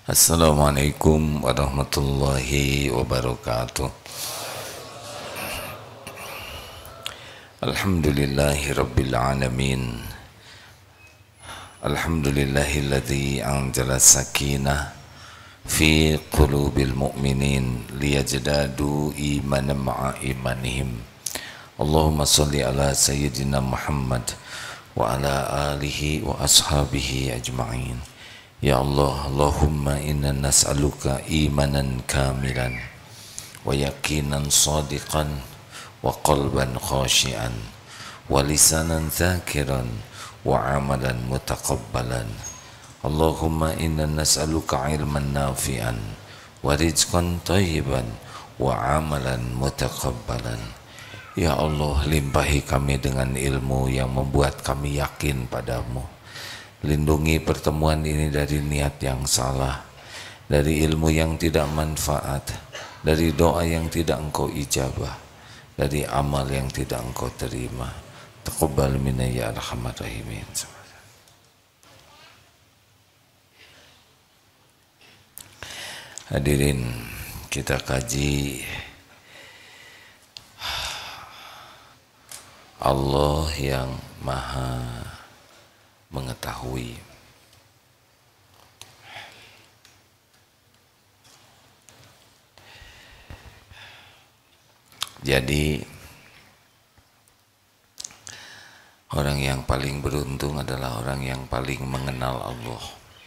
Assalamualaikum warahmatullahi wabarakatuh. Alhamdulillahi rabbil alamin. Alhamdulillahilladzi anzala sakinah fi qulubil mu'minin liyajdadu imanan ma'a imanihim. Allahumma salli ala sayyidina Muhammad wa ala alihi wa ashabihi ajma'in. Ya Allah, Allahumma inna nas'aluka imanan kamilan wa yaqinan sadiqan wa qalban khashian wa lisanan zakiran wa amalan mutaqabbalan. Allahumma inna nas'aluka ilman nafi'an wa rizqan thayyiban wa amalan mutaqabbalan. Ya Allah, limpahi kami dengan ilmu yang membuat kami yakin padamu. Lindungi pertemuan ini dari niat yang salah, dari ilmu yang tidak manfaat, dari doa yang tidak engkau ijabah, dari amal yang tidak engkau terima. Taqabbal minna ya arhamar rahimin. Hadirin, kita kaji Allah yang Maha mengetahui. Jadi orang yang paling beruntung adalah orang yang paling mengenal Allah.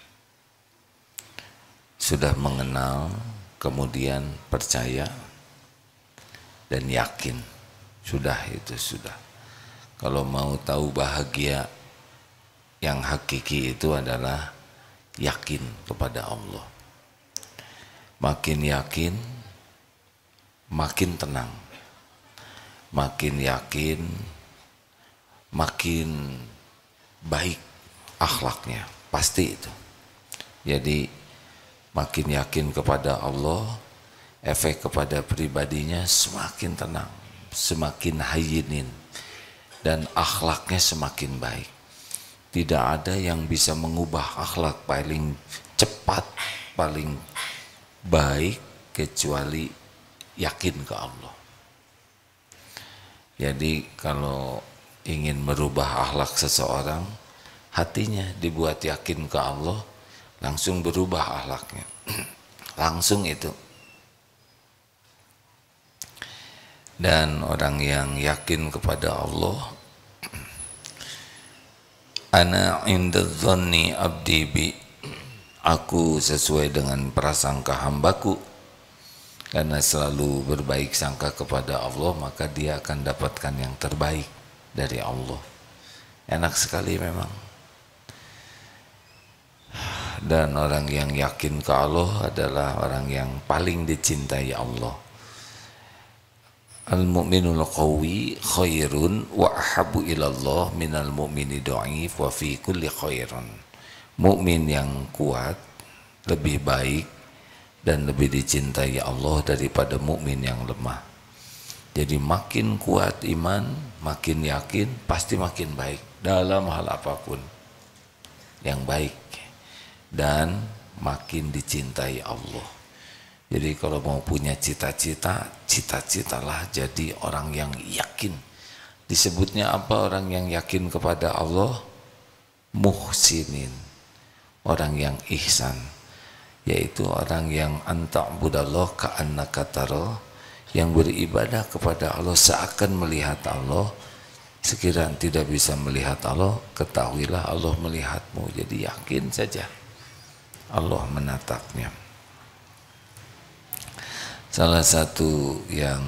Sudah mengenal, kemudian percaya dan yakin. Sudah, itu sudah. Kalau mau tahu bahagia yang hakiki itu adalah yakin kepada Allah. Makin yakin, makin tenang. Makin yakin, makin baik akhlaknya. Pasti itu. Jadi makin yakin kepada Allah, efek kepada pribadinya semakin tenang, semakin hayyinin, dan akhlaknya semakin baik. Tidak ada yang bisa mengubah akhlak paling cepat, paling baik kecuali yakin ke Allah. Jadi kalau ingin merubah akhlak seseorang, hatinya dibuat yakin ke Allah, langsung berubah akhlaknya. Langsung itu. Dan orang yang yakin kepada Allah, ana inda dhanni abdi bi, aku sesuai dengan prasangka hambaku. Karena selalu berbaik sangka kepada Allah, maka dia akan dapatkan yang terbaik dari Allah. Enak sekali memang. Dan orang yang yakin ke Allah adalah orang yang paling dicintai Allah. Al-mu'minul qawi khairun wa ahabbu ilallah minal mu'mini dha'if wa fi kulli khairun. Mukmin yang kuat lebih baik dan lebih dicintai Allah daripada mukmin yang lemah. Jadi makin kuat iman, makin yakin, pasti makin baik dalam hal apapun yang baik, dan makin dicintai Allah. Jadi kalau mau punya cita-cita, cita-citalah jadi orang yang yakin. Disebutnya apa orang yang yakin kepada Allah? Muhsinin, orang yang ihsan, yaitu orang yang anta'budallah ka'annaka tara, yang beribadah kepada Allah seakan melihat Allah. Sekiranya tidak bisa melihat Allah, ketahuilah Allah melihatmu. Jadi yakin saja Allah menatapnya. Salah satu yang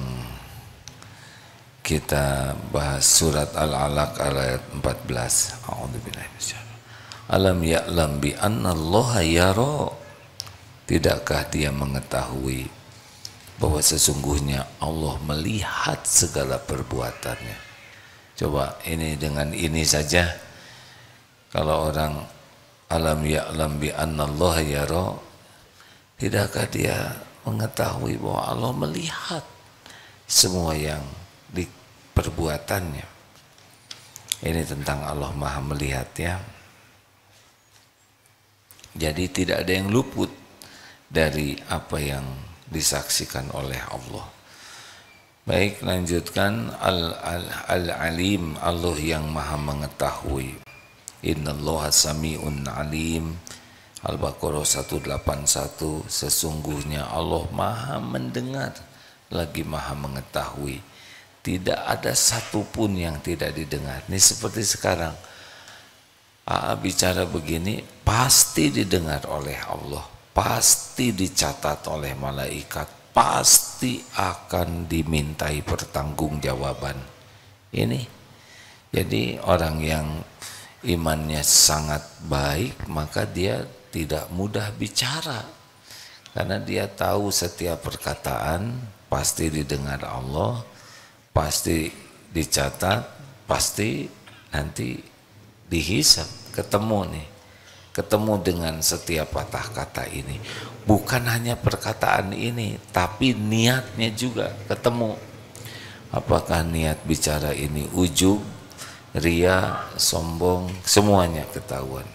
kita bahas surat Al-Alaq ayat 14. A'udzubillahi minasyaitonir rajim. Alam ya'lam bi anna Allaha yara. Tidakkah dia mengetahui bahwa sesungguhnya Allah melihat segala perbuatannya. Coba ini dengan ini saja, kalau orang alam ya'lam bi anna Allaha yara, tidakkah dia mengetahui bahwa Allah melihat semua yang di perbuatannya. Ini tentang Allah Maha melihat ya. Jadi tidak ada yang luput dari apa yang disaksikan oleh Allah. Baik, lanjutkan. Al-Alim, Allah yang maha mengetahui. Innallaha sami'un alim. Al-Baqarah 181, sesungguhnya Allah maha mendengar lagi maha mengetahui. Tidak ada satupun yang tidak didengar. Ini seperti sekarang bicara begini pasti didengar oleh Allah, pasti dicatat oleh malaikat, pasti akan dimintai pertanggungjawaban. Ini jadi orang yang imannya sangat baik, maka dia tidak mudah bicara karena dia tahu setiap perkataan pasti didengar Allah, pasti dicatat, pasti nanti dihisab, ketemu dengan setiap patah kata ini. Bukan hanya perkataan ini, tapi niatnya juga ketemu. Apakah niat bicara ini ujub, ria, sombong, semuanya ketahuan.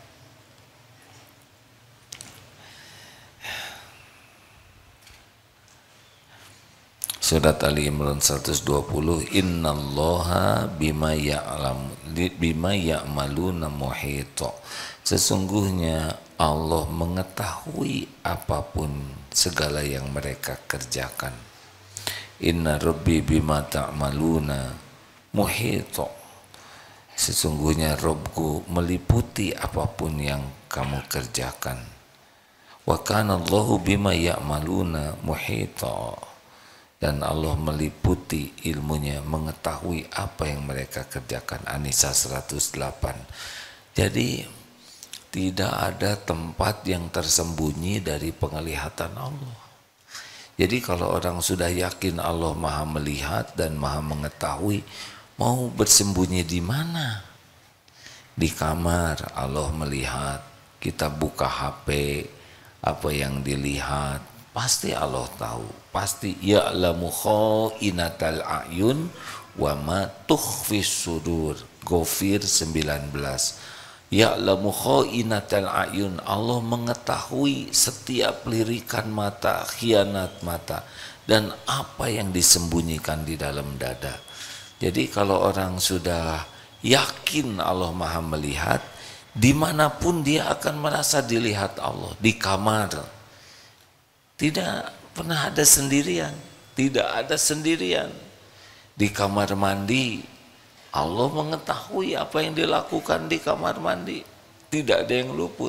Surat Ali Imran 120, innallaha bima ya'maluna muhita. Sesungguhnya Allah mengetahui apapun segala yang mereka kerjakan. Inna rabbi bima ta'maluna muhita. Sesungguhnya Rabbku meliputi apapun yang kamu kerjakan. Wa kana Allahu bima ya'maluna muhita. Dan Allah meliputi ilmunya, mengetahui apa yang mereka kerjakan. An-Nisa 108. Jadi tidak ada tempat yang tersembunyi dari penglihatan Allah. Jadi kalau orang sudah yakin Allah maha melihat dan maha mengetahui, mau bersembunyi di mana? Di kamar Allah melihat, kita buka HP, apa yang dilihat pasti Allah tahu, pasti ya'lamu kha'inatal a'yun wa ma tukhfis sudur. Ghafir 19. Ya'lamu kha'inatal a'yun, Allah mengetahui setiap lirikan mata, khianat mata, dan apa yang disembunyikan di dalam dada. Jadi kalau orang sudah yakin Allah maha melihat, dimanapun dia akan merasa dilihat Allah. Di kamar tidak pernah ada sendirian, tidak ada sendirian. Di kamar mandi Allah mengetahui apa yang dilakukan di kamar mandi, tidak ada yang luput.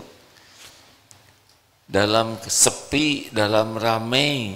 Dalam sepi, dalam ramai,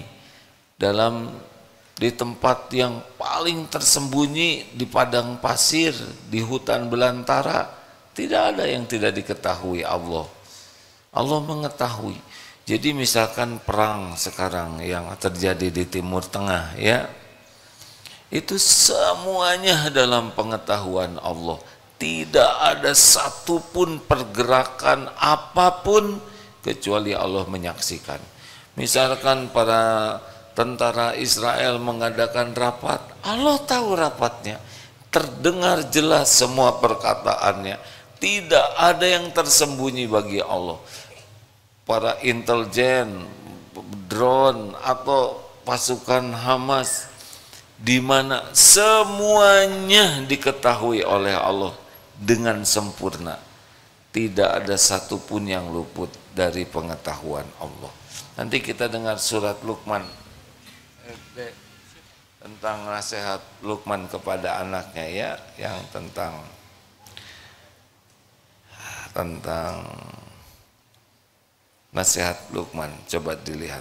di tempat yang paling tersembunyi, di padang pasir, di hutan belantara, tidak ada yang tidak diketahui Allah. Allah mengetahui. Jadi misalkan perang sekarang yang terjadi di Timur Tengah, ya, itu semuanya dalam pengetahuan Allah. Tidak ada satupun pergerakan apapun kecuali Allah menyaksikan. Misalkan para tentara Israel mengadakan rapat, Allah tahu rapatnya, terdengar jelas semua perkataannya, tidak ada yang tersembunyi bagi Allah. Para intelijen, drone atau pasukan Hamas, di mana semuanya diketahui oleh Allah dengan sempurna. Tidak ada satupun yang luput dari pengetahuan Allah. Nanti kita dengar surat Luqman tentang nasihat Luqman kepada anaknya, ya, yang tentang nasihat Luqman, coba dilihat.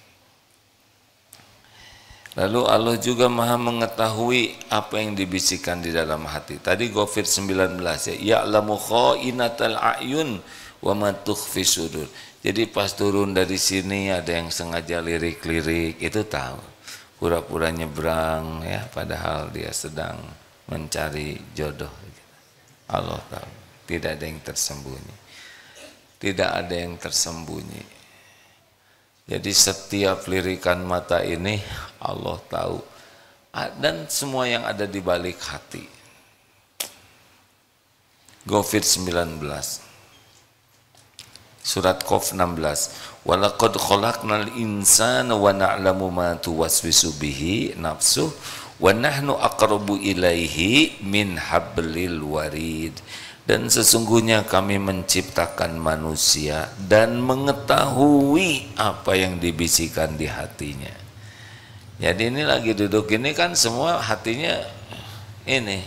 Lalu Allah juga maha mengetahui apa yang dibisikkan di dalam hati. Tadi Ghafir 19, ya, ya'lamu kha'inatal a'yun wa ma tukhfi sudur. Jadi pas turun dari sini ada yang sengaja lirik-lirik, itu tahu. Pura-pura nyebrang, ya, padahal dia sedang mencari jodoh. Allah tahu, tidak ada yang tersembunyi. Tidak ada yang tersembunyi. Jadi setiap lirikan mata ini Allah tahu, dan semua yang ada di balik hati. Ghafir 19. Surat Qaf 16. Walaqad khalaqnal insana wa na'lamu ma tuwaswisu bihi nafsuh wa nahnu aqrabu ilaihi min hablil warid. Dan sesungguhnya kami menciptakan manusia dan mengetahui apa yang dibisikkan di hatinya. Jadi ini lagi duduk ini kan semua hatinya ini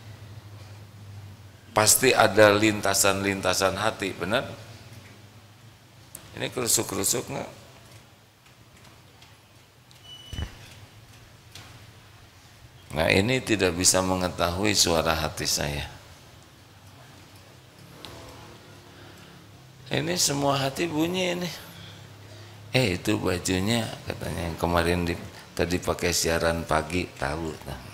pasti ada lintasan-lintasan hati, benar? Ini kerusuk-kerusuk nggak? Nah ini tidak bisa mengetahui suara hati saya. Ini semua hati bunyi ini. Itu bajunya katanya yang kemarin tadi pakai siaran pagi, tahu.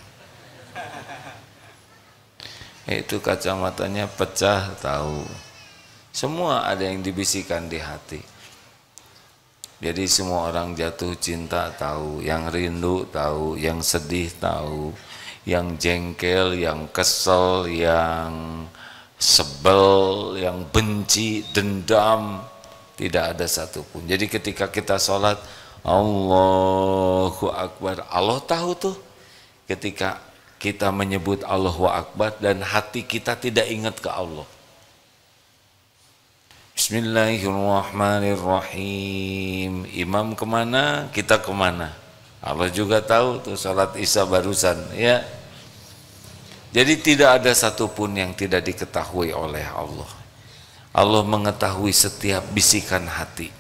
Itu kacamatanya pecah, tahu. Semua ada yang dibisikkan di hati. Jadi semua orang jatuh cinta tahu, yang rindu tahu, yang sedih tahu, yang jengkel, yang kesel, yang sebel, yang benci, dendam, tidak ada satupun. Jadi ketika kita sholat Allahu Akbar, Allah tahu tuh ketika kita menyebut Allahu Akbar dan hati kita tidak ingat ke Allah. Bismillahirrahmanirrahim. Imam kemana, kita kemana. Allah juga tahu tuh sholat isya barusan ya. Jadi tidak ada satupun yang tidak diketahui oleh Allah. Allah mengetahui setiap bisikan hati.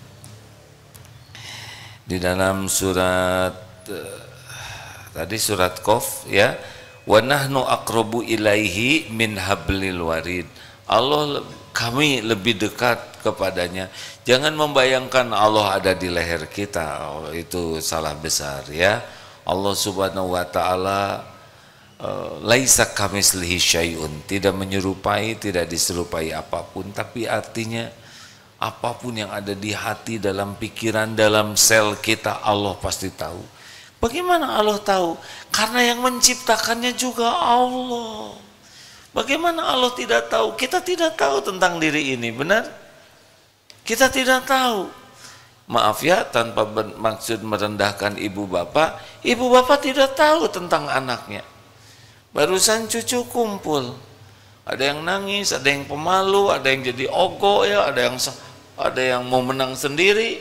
Di dalam surat tadi surat Qaf ya, wa nahnu aqrabu ilaihi min hablil warid. Allah, kami lebih dekat kepadanya. Jangan membayangkan Allah ada di leher kita, itu salah besar ya. Allah Subhanahu wa taala laisa kamislihi syai'un, tidak menyerupai, tidak diserupai apapun, tapi artinya apapun yang ada di hati, dalam pikiran, dalam sel kita, Allah pasti tahu. Bagaimana Allah tahu? Karena yang menciptakannya juga Allah. Bagaimana Allah tidak tahu? Kita tidak tahu tentang diri ini, benar? Kita tidak tahu. Maaf ya, tanpa maksud merendahkan ibu bapak tidak tahu tentang anaknya. Barusan cucu kumpul, ada yang nangis, ada yang pemalu, ada yang jadi ogo ya, ada yang mau menang sendiri.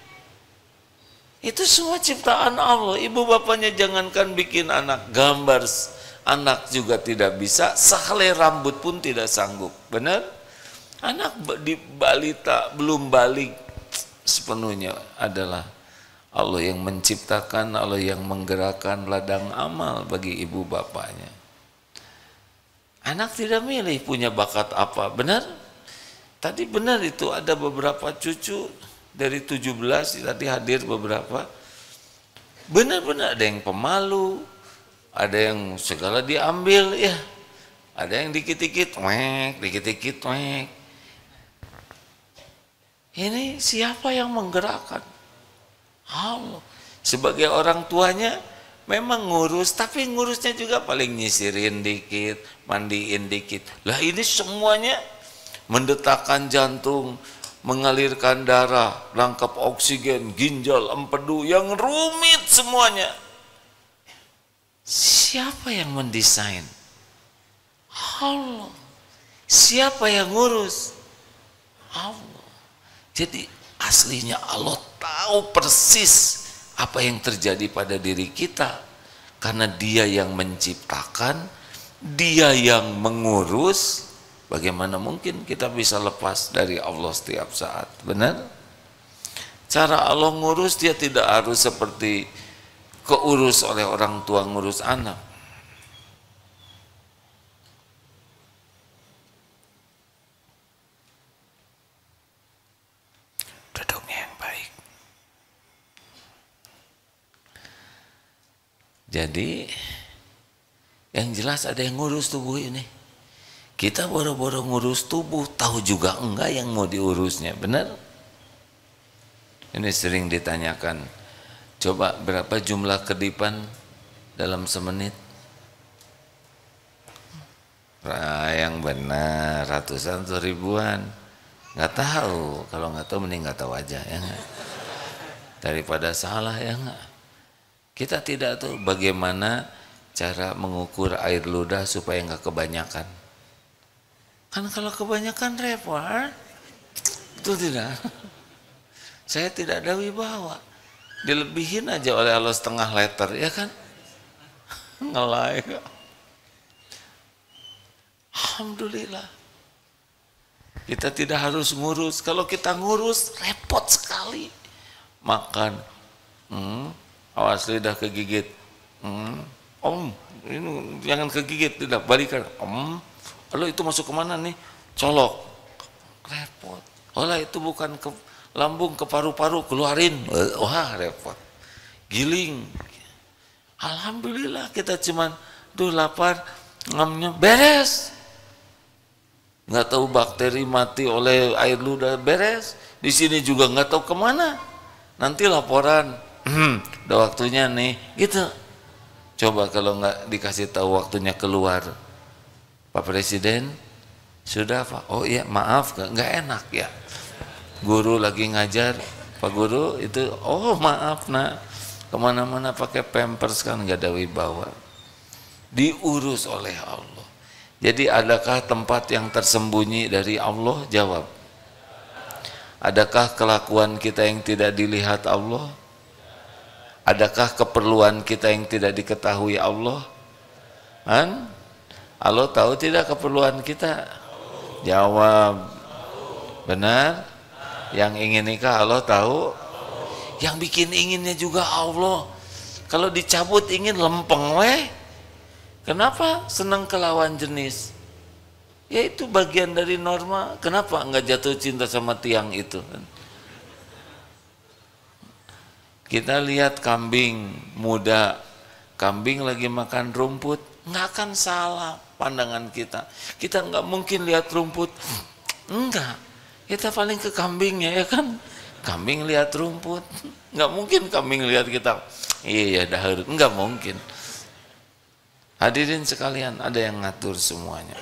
Itu semua ciptaan Allah. Ibu bapaknya jangankan bikin anak, gambar anak juga tidak bisa, sehelai rambut pun tidak sanggup, benar? Anak di balita belum balik sepenuhnya adalah Allah yang menciptakan, Allah yang menggerakkan ladang amal bagi ibu bapaknya. Anak tidak milih punya bakat apa, benar? Tadi benar itu ada beberapa cucu dari 17 tadi hadir beberapa. Benar-benar ada yang pemalu, ada yang segala diambil ya. Ada yang dikit-dikit dikit-dikit Ini siapa yang menggerakkan? Allah. Sebagai orang tuanya memang ngurus, tapi ngurusnya juga paling nyisirin dikit, mandiin dikit. Lah ini semuanya mendetakkan jantung, mengalirkan darah, rangkap oksigen, ginjal, empedu, yang rumit semuanya. Siapa yang mendesain? Allah. Siapa yang ngurus? Allah. Jadi aslinya Allah tahu persis apa yang terjadi pada diri kita, karena Dia yang menciptakan, Dia yang mengurus. Bagaimana mungkin kita bisa lepas dari Allah setiap saat, benar? Cara Allah ngurus, Dia tidak harus seperti keurus oleh orang tua ngurus anak. Jadi yang jelas ada yang ngurus tubuh ini. Kita boro-boro ngurus tubuh, tahu juga enggak yang mau diurusnya, benar? Ini sering ditanyakan, coba berapa jumlah kedipan dalam semenit? Yang benar, ratusan atau ribuan? Nggak tahu, kalau nggak tahu mending nggak tahu aja ya nggak? Daripada salah ya nggak? Kita tidak tahu bagaimana cara mengukur air ludah supaya nggak kebanyakan. Kan kalau kebanyakan repot, itu tidak. Saya tidak ada wibawa. Dilebihin aja oleh Allah setengah liter, ya kan? Ngelai. Alhamdulillah. Kita tidak harus ngurus. Kalau kita ngurus, repot sekali. Makan, awas lidah kegigit. Om, ini jangan kegigit, tidak balikan. Lalu itu masuk kemana nih? Colok. Repot. Olah itu bukan ke lambung, ke paru-paru, keluarin. Wah repot. Giling. Alhamdulillah kita cuman lapar, ngamnya beres. Nggak tahu bakteri mati oleh air ludah, beres. Di sini juga nggak tahu kemana. Nanti laporan, udah waktunya nih, gitu. Coba kalau nggak dikasih tahu waktunya keluar, Pak Presiden sudah Pak. Oh iya maaf, nggak enak ya. Guru lagi ngajar, Pak Guru itu, oh maaf nak, kemana-mana pakai pampers kan nggak ada wibawa. Diurus oleh Allah. Jadi adakah tempat yang tersembunyi dari Allah? Jawab. Adakah kelakuan kita yang tidak dilihat Allah? Adakah keperluan kita yang tidak diketahui Allah? Allah tahu tidak keperluan kita? Jawab. Benar? Yang ingin nikah Allah tahu? Yang bikin inginnya juga Allah. Kalau dicabut ingin lempeng weh. Kenapa senang ke lawan jenis? Ya itu bagian dari norma. Kenapa enggak jatuh cinta sama tiang itu? Kita lihat kambing muda, kambing lagi makan rumput, nggak akan salah pandangan kita. Kita nggak mungkin lihat rumput, enggak. Kita paling ke kambingnya ya kan. Kambing lihat rumput, nggak mungkin kambing lihat kita. Iya dahar, nggak mungkin. Hadirin sekalian, ada yang ngatur semuanya.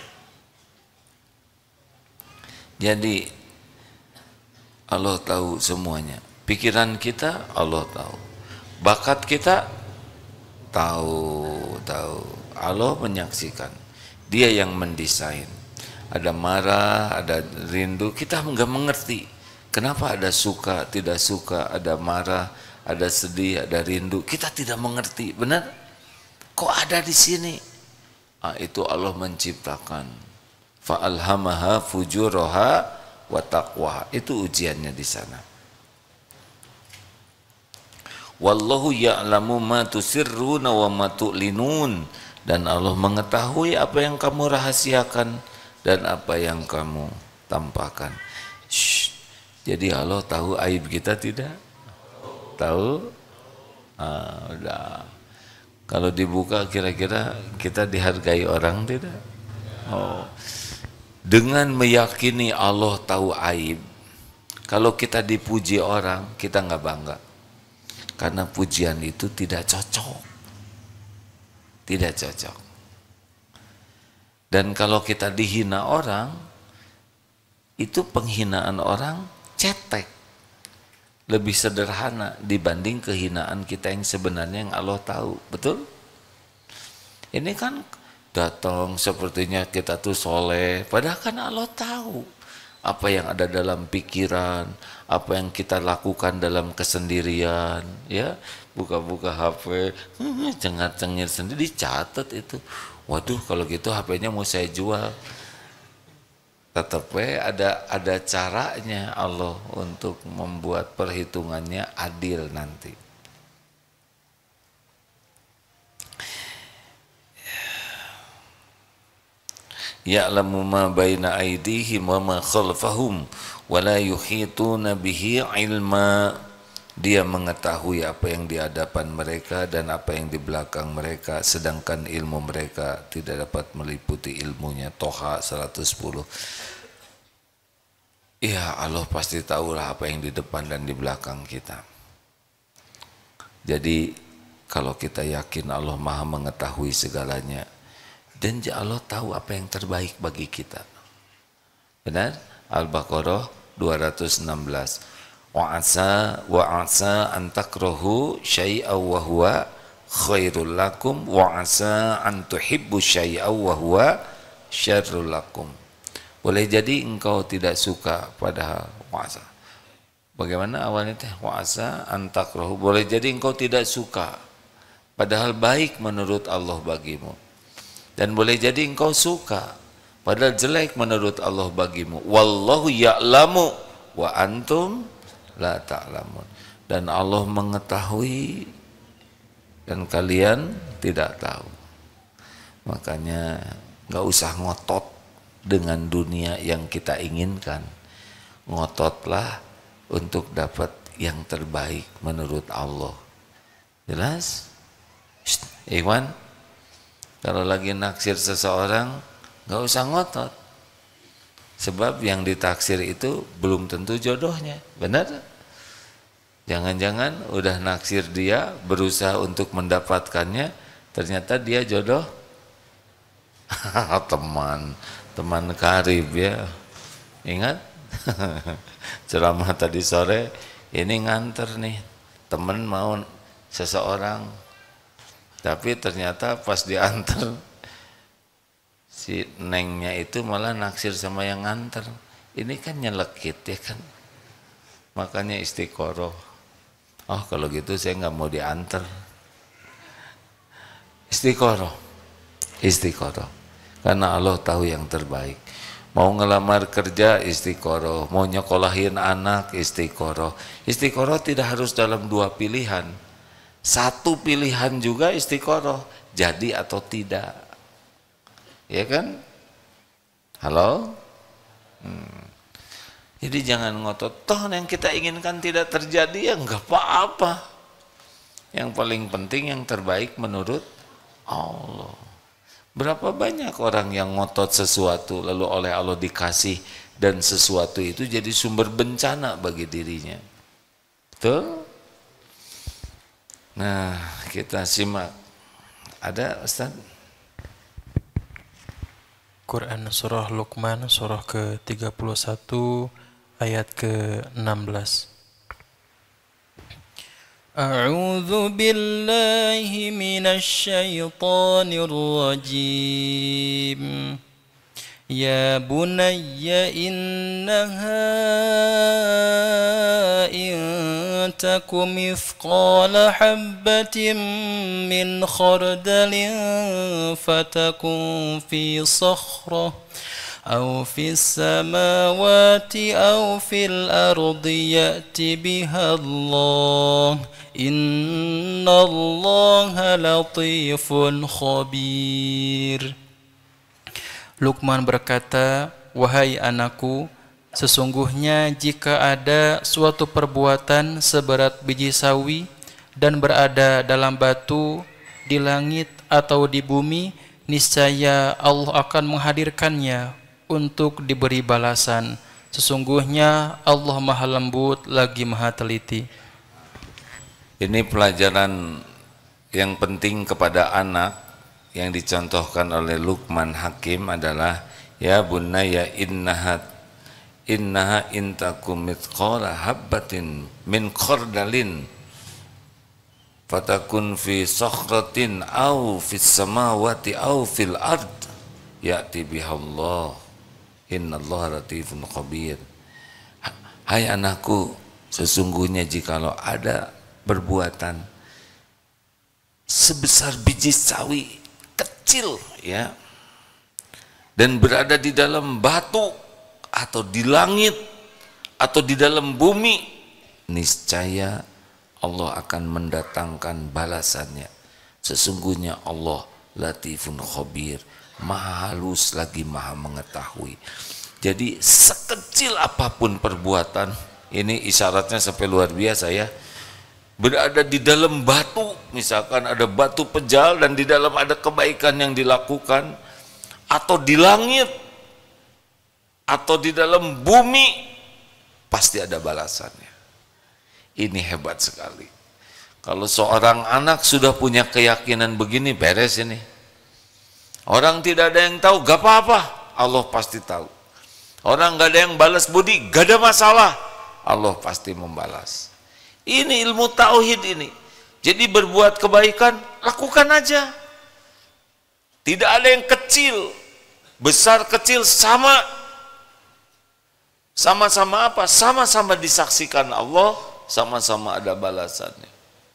Jadi Allah tahu semuanya. Pikiran kita Allah tahu. Bakat kita tahu. Allah menyaksikan. Dia yang mendesain. Ada marah, ada rindu, kita nggak mengerti. Kenapa ada suka, tidak suka, ada marah, ada sedih, ada rindu. Kita tidak mengerti, benar? Kok ada di sini? Itu Allah menciptakan. Fa'alhamaha fujuraha wa taqwaha. Itu ujiannya di sana. Wallahu ya'lamu ma tusirruna wa ma tu'linun. Dan Allah mengetahui apa yang kamu rahasiakan dan apa yang kamu tampakkan. Shh. Jadi Allah tahu aib kita tidak? Tahu? Udah. Kalau dibuka kira-kira kita dihargai orang tidak? Oh. Dengan meyakini Allah tahu aib, kalau kita dipuji orang, kita nggak bangga. Karena pujian itu tidak cocok. Tidak cocok. Dan kalau kita dihina orang, itu penghinaan orang cetek. Lebih sederhana dibanding kehinaan kita yang sebenarnya yang Allah tahu. Betul? Ini kan datang sepertinya kita tuh soleh, padahal kan Allah tahu apa yang ada dalam pikiran, apa yang kita lakukan dalam kesendirian, ya buka-buka HP, cengat-cengir sendiri, dicatat itu. Waduh, kalau gitu HP-nya mau saya jual. Tetap ada caranya Allah untuk membuat perhitungannya adil nanti. Ya'lamu ma baina aydihim wa ma khalfahum wa la yuhituna bihi ilma. Dia mengetahui apa yang di hadapan mereka dan apa yang di belakang mereka, sedangkan ilmu mereka tidak dapat meliputi ilmunya. Toha 110. Ya Allah pasti tahulah apa yang di depan dan di belakang kita. Jadi kalau kita yakin Allah Maha mengetahui segalanya, dan Allah tahu apa yang terbaik bagi kita. Benar? Al-Baqarah 216. Wa asa an takrahu syai'aw wa huwa khairul lakum wa asa an tuhibbu syai'aw wa huwa syarrul lakum. Boleh jadi engkau tidak suka padahal wa'asa. Bagaimana awalnya teh? Wa'asa an takrahu. Boleh jadi engkau tidak suka padahal baik menurut Allah bagimu. Dan boleh jadi engkau suka padahal jelek menurut Allah bagimu. Wallahu ya'lamu wa antum la ta'lamun. Dan Allah mengetahui dan kalian tidak tahu. Makanya nggak usah ngotot dengan dunia yang kita inginkan. Ngototlah untuk dapat yang terbaik menurut Allah. Jelas? Ikhwan, kalau lagi naksir seseorang nggak usah ngotot. Sebab yang ditaksir itu belum tentu jodohnya. Benar? Jangan-jangan udah naksir dia, berusaha untuk mendapatkannya, ternyata dia jodoh teman karib ya. Ingat ceramah tadi sore, ini nganter nih, temen mau seseorang, tapi ternyata pas diantar si nengnya itu malah naksir sama yang nganter. Ini kan nyelekit ya kan. Makanya istiqoroh. Oh kalau gitu saya nggak mau diantar. Istiqoroh. Karena Allah tahu yang terbaik. Mau ngelamar kerja istiqoroh, mau nyekolahin anak istiqoroh. Istiqoroh tidak harus dalam dua pilihan. Satu pilihan juga istiqoroh, jadi atau tidak. Ya kan? Halo? Jadi jangan ngotot, toh yang kita inginkan tidak terjadi, ya enggak apa-apa. Yang paling penting yang terbaik menurut Allah. Berapa banyak orang yang ngotot sesuatu lalu oleh Allah dikasih dan sesuatu itu jadi sumber bencana bagi dirinya. Betul? Nah, kita simak. Ada Ustaz? Quran Surah Luqman Surah ke-31 ayat ke-16. A'udzu billahi minasy syaithanir rajim. Ya bunayya innaha in takum mithqala habbatin min khardalin fatakun fi sakhrah aw fis samawati aw fil ardi ya'ti biha Allah innallaha latifun khabir. Luqman berkata, wahai anakku, sesungguhnya jika ada suatu perbuatan seberat biji sawi dan berada dalam batu, di langit atau di bumi, niscaya Allah akan menghadirkannya untuk diberi balasan. Sesungguhnya Allah Maha Lembut lagi Maha Teliti. Ini pelajaran yang penting kepada anak yang dicontohkan oleh Luqman Hakim adalah ya bunayya innaha intakum mithqala habbatin min khardalin fatakun fi sakhratin aw fis samawati aw fil ard ya'ti bihallah innallaha latifun khabir. Hai anakku, sesungguhnya jikalau ada perbuatan sebesar biji sawi kecil ya dan berada di dalam batu atau di langit atau di dalam bumi, niscaya Allah akan mendatangkan balasannya. Sesungguhnya Allah latifun khabir, maha halus lagi maha mengetahui. Jadi sekecil apapun perbuatan, ini isyaratnya sampai luar biasa ya, berada di dalam batu, misalkan ada batu pejal dan di dalam ada kebaikan yang dilakukan, atau di langit atau di dalam bumi, pasti ada balasannya. Ini hebat sekali. Kalau seorang anak sudah punya keyakinan begini, beres ini. Orang tidak ada yang tahu, gak apa-apa, Allah pasti tahu. Orang nggak ada yang balas budi, nggak ada masalah, Allah pasti membalas. Ini ilmu tauhid ini. Jadi berbuat kebaikan, lakukan aja. Tidak ada yang kecil, besar kecil sama. Sama-sama apa? Sama-sama disaksikan Allah, sama-sama ada balasannya.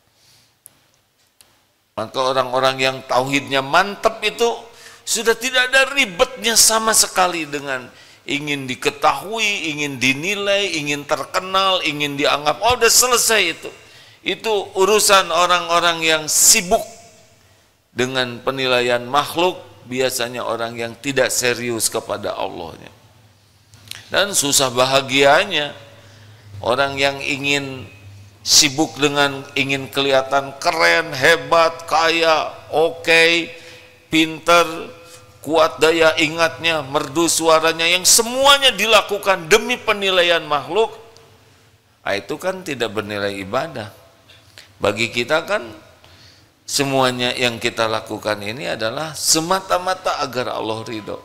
Maka orang-orang yang tauhidnya mantap itu sudah tidak ada ribetnya sama sekali dengan ingin diketahui, ingin dinilai, ingin terkenal, ingin dianggap. Oh, udah selesai itu. Itu urusan orang-orang yang sibuk dengan penilaian makhluk, biasanya orang yang tidak serius kepada Allahnya. Dan susah bahagianya orang yang ingin sibuk dengan ingin kelihatan keren, hebat, kaya, oke, pinter, kuat daya ingatnya, merdu suaranya, yang semuanya dilakukan demi penilaian makhluk. Nah, itu kan tidak bernilai ibadah. Bagi kita kan semuanya yang kita lakukan ini adalah semata-mata agar Allah ridho.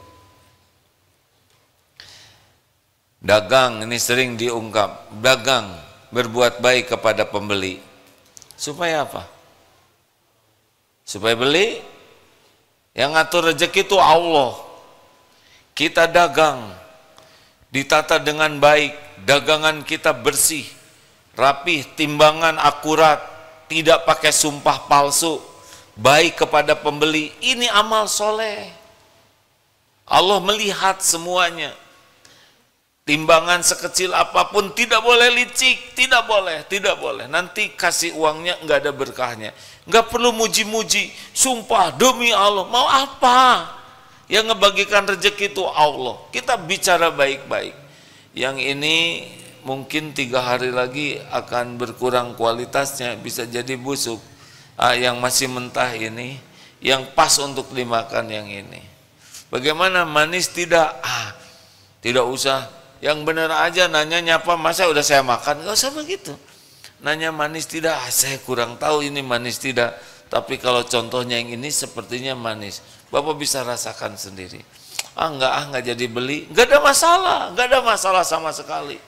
Dagang, ini sering diungkap, dagang, berbuat baik kepada pembeli. Supaya apa? Supaya beli. Yang ngatur rezeki itu Allah. Kita dagang, ditata dengan baik, dagangan kita bersih, rapih, timbangan akurat, tidak pakai sumpah palsu, baik kepada pembeli. Ini amal soleh. Allah melihat semuanya. Timbangan sekecil apapun tidak boleh licik, tidak boleh, tidak boleh. Nanti kasih uangnya nggak ada berkahnya. Nggak perlu muji-muji, sumpah demi Allah. Mau apa? Yang ngebagikan rezeki itu Allah. Kita bicara baik-baik. Yang ini mungkin 3 hari lagi akan berkurang kualitasnya, bisa jadi busuk. Yang masih mentah ini, yang pas untuk dimakan yang ini. Bagaimana manis tidak? Tidak usah. Yang benar aja nanya nyapa, masa udah saya makan? Gak usah begitu. Nanya manis tidak, saya kurang tahu ini manis tidak. Tapi kalau contohnya yang ini sepertinya manis. Bapak bisa rasakan sendiri. Enggak jadi beli. Enggak ada masalah, enggak ada masalah sama sekali.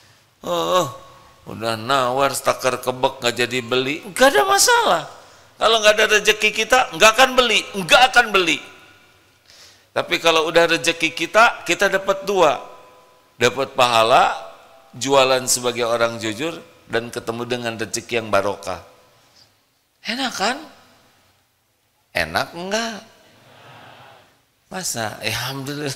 Udah nawar stakar kebek nggak jadi beli, enggak ada masalah. Kalau nggak ada rezeki kita, enggak akan beli, enggak akan beli. Tapi kalau udah rezeki kita dapat 2. Dapat pahala jualan sebagai orang jujur dan ketemu dengan rezeki yang barokah. Enak kan? Enak enggak? Masa? Alhamdulillah.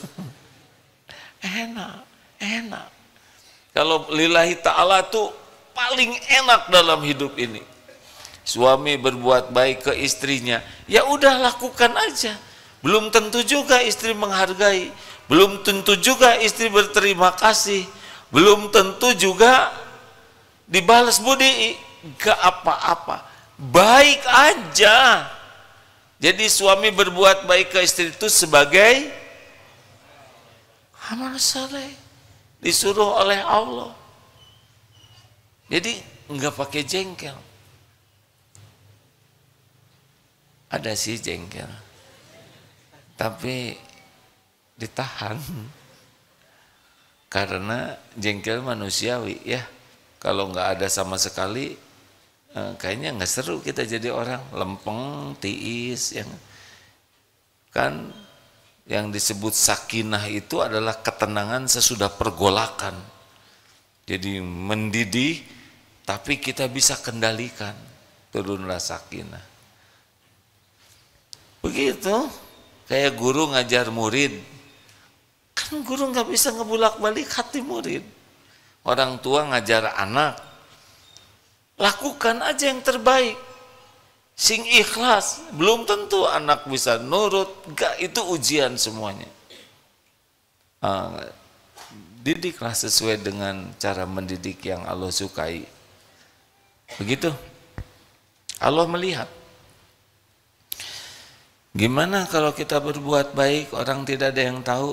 Enak. Kalau lillahi ta'ala tuh paling enak dalam hidup ini. Suami berbuat baik ke istrinya, ya udah lakukan aja. Belum tentu juga istri menghargai. Belum tentu juga istri berterima kasih. Belum tentu juga dibalas budi. Gak apa-apa. Baik aja. Jadi suami berbuat baik ke istri itu sebagai amal saleh. Disuruh oleh Allah. Jadi enggak pakai jengkel. Ada sih jengkel. Tapi ditahan karena jengkel manusiawi ya. Kalau nggak ada sama sekali kayaknya nggak seru kita jadi orang lempeng, tiis yang kan. Yang disebut sakinah itu adalah ketenangan sesudah pergolakan. Jadi mendidih tapi kita bisa kendalikan, turunlah sakinah. Begitu kayak guru ngajar murid. Kan guru nggak bisa ngebulak-balik hati murid. Orang tua ngajar anak, lakukan aja yang terbaik, sing ikhlas. Belum tentu anak bisa nurut, enggak, itu ujian semuanya. Didiklah sesuai dengan cara mendidik yang Allah sukai. Begitu. Allah melihat. Gimana kalau kita berbuat baik orang tidak ada yang tahu?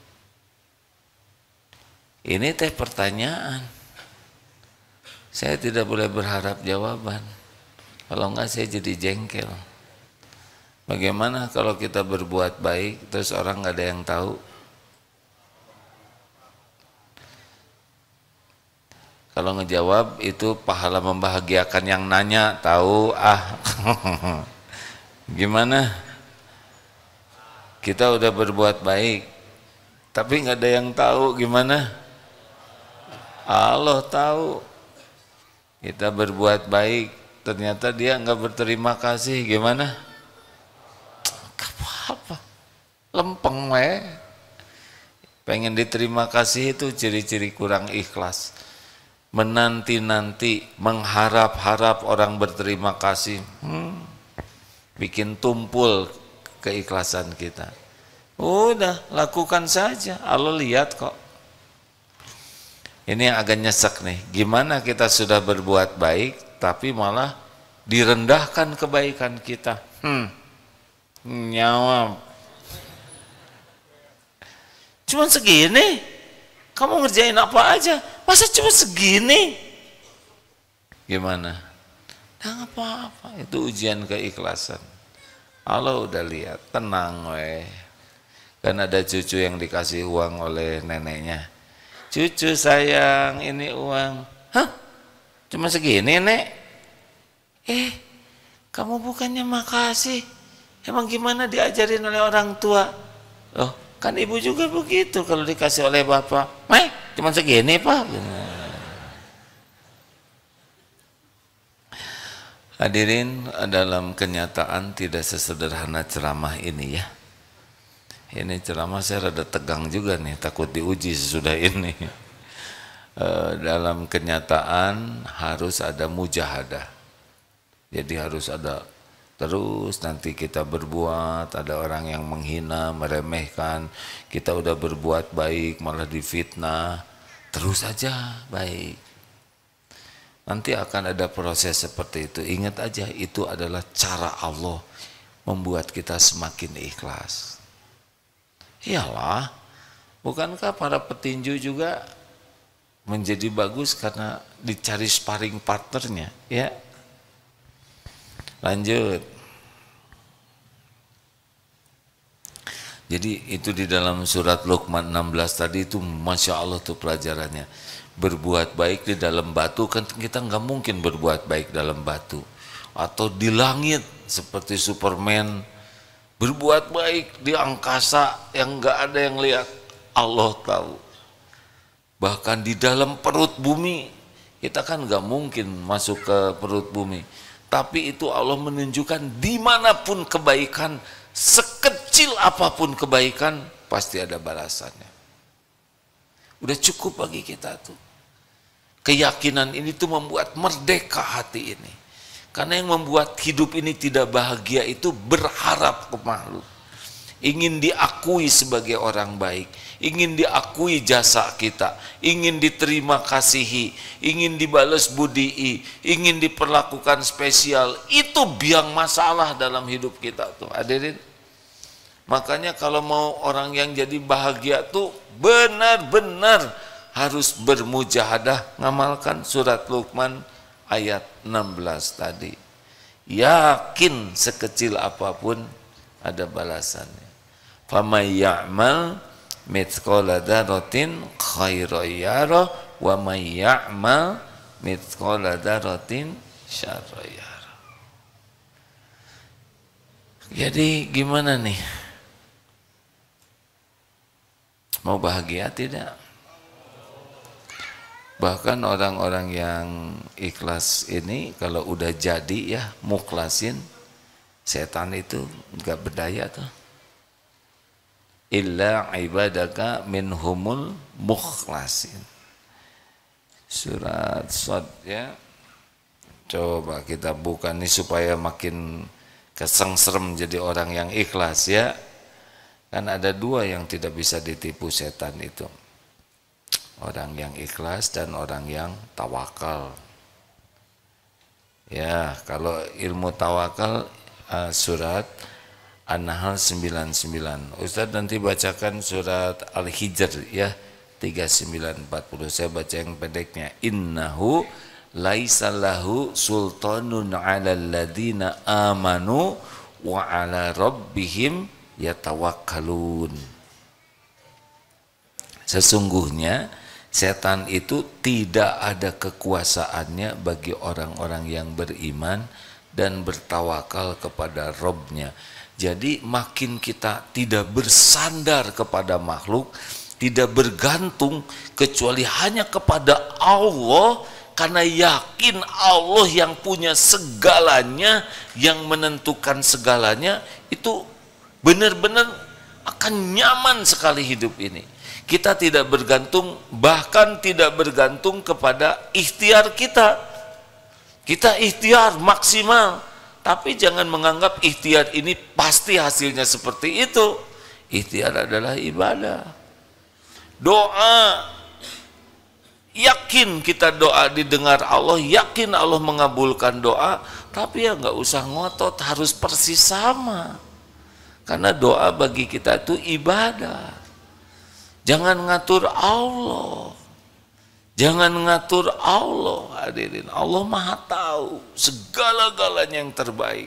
Ini teh pertanyaan. Saya tidak boleh berharap jawaban. Kalau enggak saya jadi jengkel. Bagaimana kalau kita berbuat baik terus orang nggak ada yang tahu? Kalau ngejawab itu pahala membahagiakan yang nanya, tahu gimana? Kita udah berbuat baik, tapi nggak ada yang tahu gimana? Allah tahu. Kita berbuat baik, ternyata dia nggak berterima kasih, gimana? Apa? Lempeng we. Pengen diterima kasih itu ciri-ciri kurang ikhlas. Menanti-nanti, mengharap-harap orang berterima kasih, bikin tumpul keikhlasan kita. Udah, lakukan saja, Allah lihat kok. Ini yang agak nyesek nih, gimana kita sudah berbuat baik tapi malah direndahkan kebaikan kita. Nyawa cuman segini, kamu ngerjain apa aja, masa cuma segini? Gimana? Nah, apa-apa, itu ujian keikhlasan. Allah udah lihat, tenang weh. Kan ada cucu yang dikasih uang oleh neneknya. Cucu sayang, ini uang. Hah? Cuma segini, Nek? Kamu bukannya makasih? Emang gimana diajarin oleh orang tua? Oh, kan ibu juga begitu kalau dikasih oleh bapak. Cuma segini, Pak. Hadirin, dalam kenyataan tidak sesederhana ceramah ini ya. Ini ceramah saya rada tegang juga nih, takut diuji sesudah ini. Dalam kenyataan harus ada mujahadah. Jadi harus ada terus, nanti kita berbuat, ada orang yang menghina, meremehkan, kita udah berbuat baik malah difitnah, terus aja baik. Nanti akan ada proses seperti itu. Ingat aja, itu adalah cara Allah membuat kita semakin ikhlas. Iyalah, bukankah para petinju juga menjadi bagus karena dicari sparring partnernya, ya? Lanjut. Jadi itu di dalam surat Luqman 16 tadi itu Masya Allah tuh pelajarannya. Berbuat baik di dalam batu, kan kita nggak mungkin berbuat baik dalam batu. Atau di langit seperti Superman, berbuat baik di angkasa yang nggak ada yang lihat, Allah tahu. Bahkan di dalam perut bumi, kita kan nggak mungkin masuk ke perut bumi. Tapi itu Allah menunjukkan dimanapun kebaikan, sekecil apapun kebaikan, pasti ada balasannya. Udah cukup bagi kita tuh. Keyakinan ini tuh membuat merdeka hati ini. Karena yang membuat hidup ini tidak bahagia itu berharap ke makhluk. Ingin diakui sebagai orang baik, ingin diakui jasa kita, ingin diterima kasihi, ingin dibalas budii, ingin diperlakukan spesial. Itu biang masalah dalam hidup kita tuh, hadirin. Makanya kalau mau orang yang jadi bahagia tuh benar-benar harus bermujahadah, ngamalkan surat Luqman ayat 16 tadi. Yakin sekecil apapun ada balasannya. Famay ya'mal mithqala dzarratin khairan yarah wa may ya'mal mithqala dzarratin syarran yarah. Jadi gimana nih? Mau bahagia tidak? Bahkan orang-orang yang ikhlas ini kalau udah jadi ya mukhlasin, setan itu enggak berdaya tuh. Illa ibadaka minhumul mukhlasin. Surat Shad ya. Coba kita buka nih supaya makin kesengsrem jadi orang yang ikhlas ya. Kan ada dua yang tidak bisa ditipu setan itu. Orang yang ikhlas dan orang yang tawakal. Ya, kalau ilmu tawakal surat An-Nahl 99. Ustaz nanti bacakan surat Al-Hijr ya 3940. Saya baca yang pendeknya. Innahu laisa lahu sultanun 'alal ladzina amanu wa 'ala rabbihim yatawakkalun. Sesungguhnya Setan itu tidak ada kekuasaannya bagi orang-orang yang beriman dan bertawakal kepada Robnya. Jadi makin kita tidak bersandar kepada makhluk, tidak bergantung kecuali hanya kepada Allah, karena yakin Allah yang punya segalanya, yang menentukan segalanya, itu benar-benar akan nyaman sekali hidup ini. Kita tidak bergantung, bahkan tidak bergantung kepada ikhtiar kita. Kita ikhtiar maksimal, tapi jangan menganggap ikhtiar ini pasti hasilnya seperti itu. Ikhtiar adalah ibadah. Doa, yakin kita doa didengar Allah, yakin Allah mengabulkan doa, tapi ya nggak usah ngotot harus persis sama. Karena doa bagi kita itu ibadah. Jangan ngatur Allah. Jangan ngatur Allah, hadirin. Allah Maha tahu segala-galanya yang terbaik.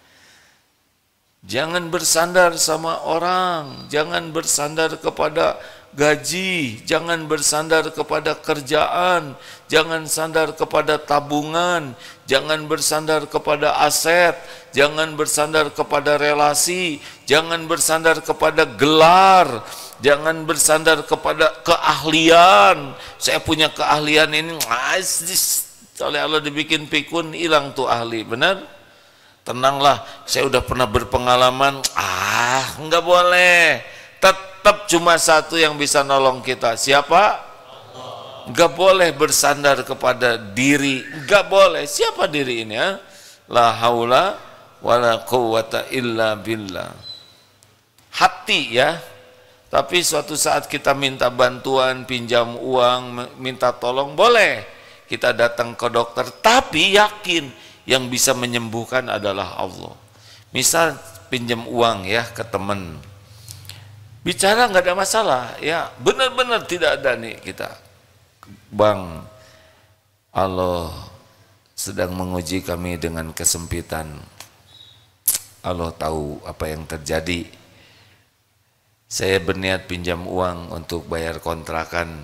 Jangan bersandar sama orang, jangan bersandar kepada gaji, jangan bersandar kepada kerjaan, jangan sandar kepada tabungan, jangan bersandar kepada aset, jangan bersandar kepada relasi, jangan bersandar kepada gelar, jangan bersandar kepada keahlian. Saya punya keahlian ini, oleh Allah dibikin pikun, hilang tuh ahli, benar? Tenanglah, saya udah pernah berpengalaman. Enggak boleh. Tetap cuma satu yang bisa nolong kita. Siapa? Enggak boleh bersandar kepada diri. Enggak boleh. Siapa diri ini? La haula wala quwwata illa billah. Hati ya. Tapi suatu saat kita minta bantuan, pinjam uang, minta tolong, boleh. Kita datang ke dokter, tapi yakin yang bisa menyembuhkan adalah Allah. Misal pinjam uang ya ke teman, bicara nggak ada masalah ya, benar-benar tidak ada nih kita, Bang, Allah sedang menguji kami dengan kesempitan, Allah tahu apa yang terjadi, saya berniat pinjam uang untuk bayar kontrakan,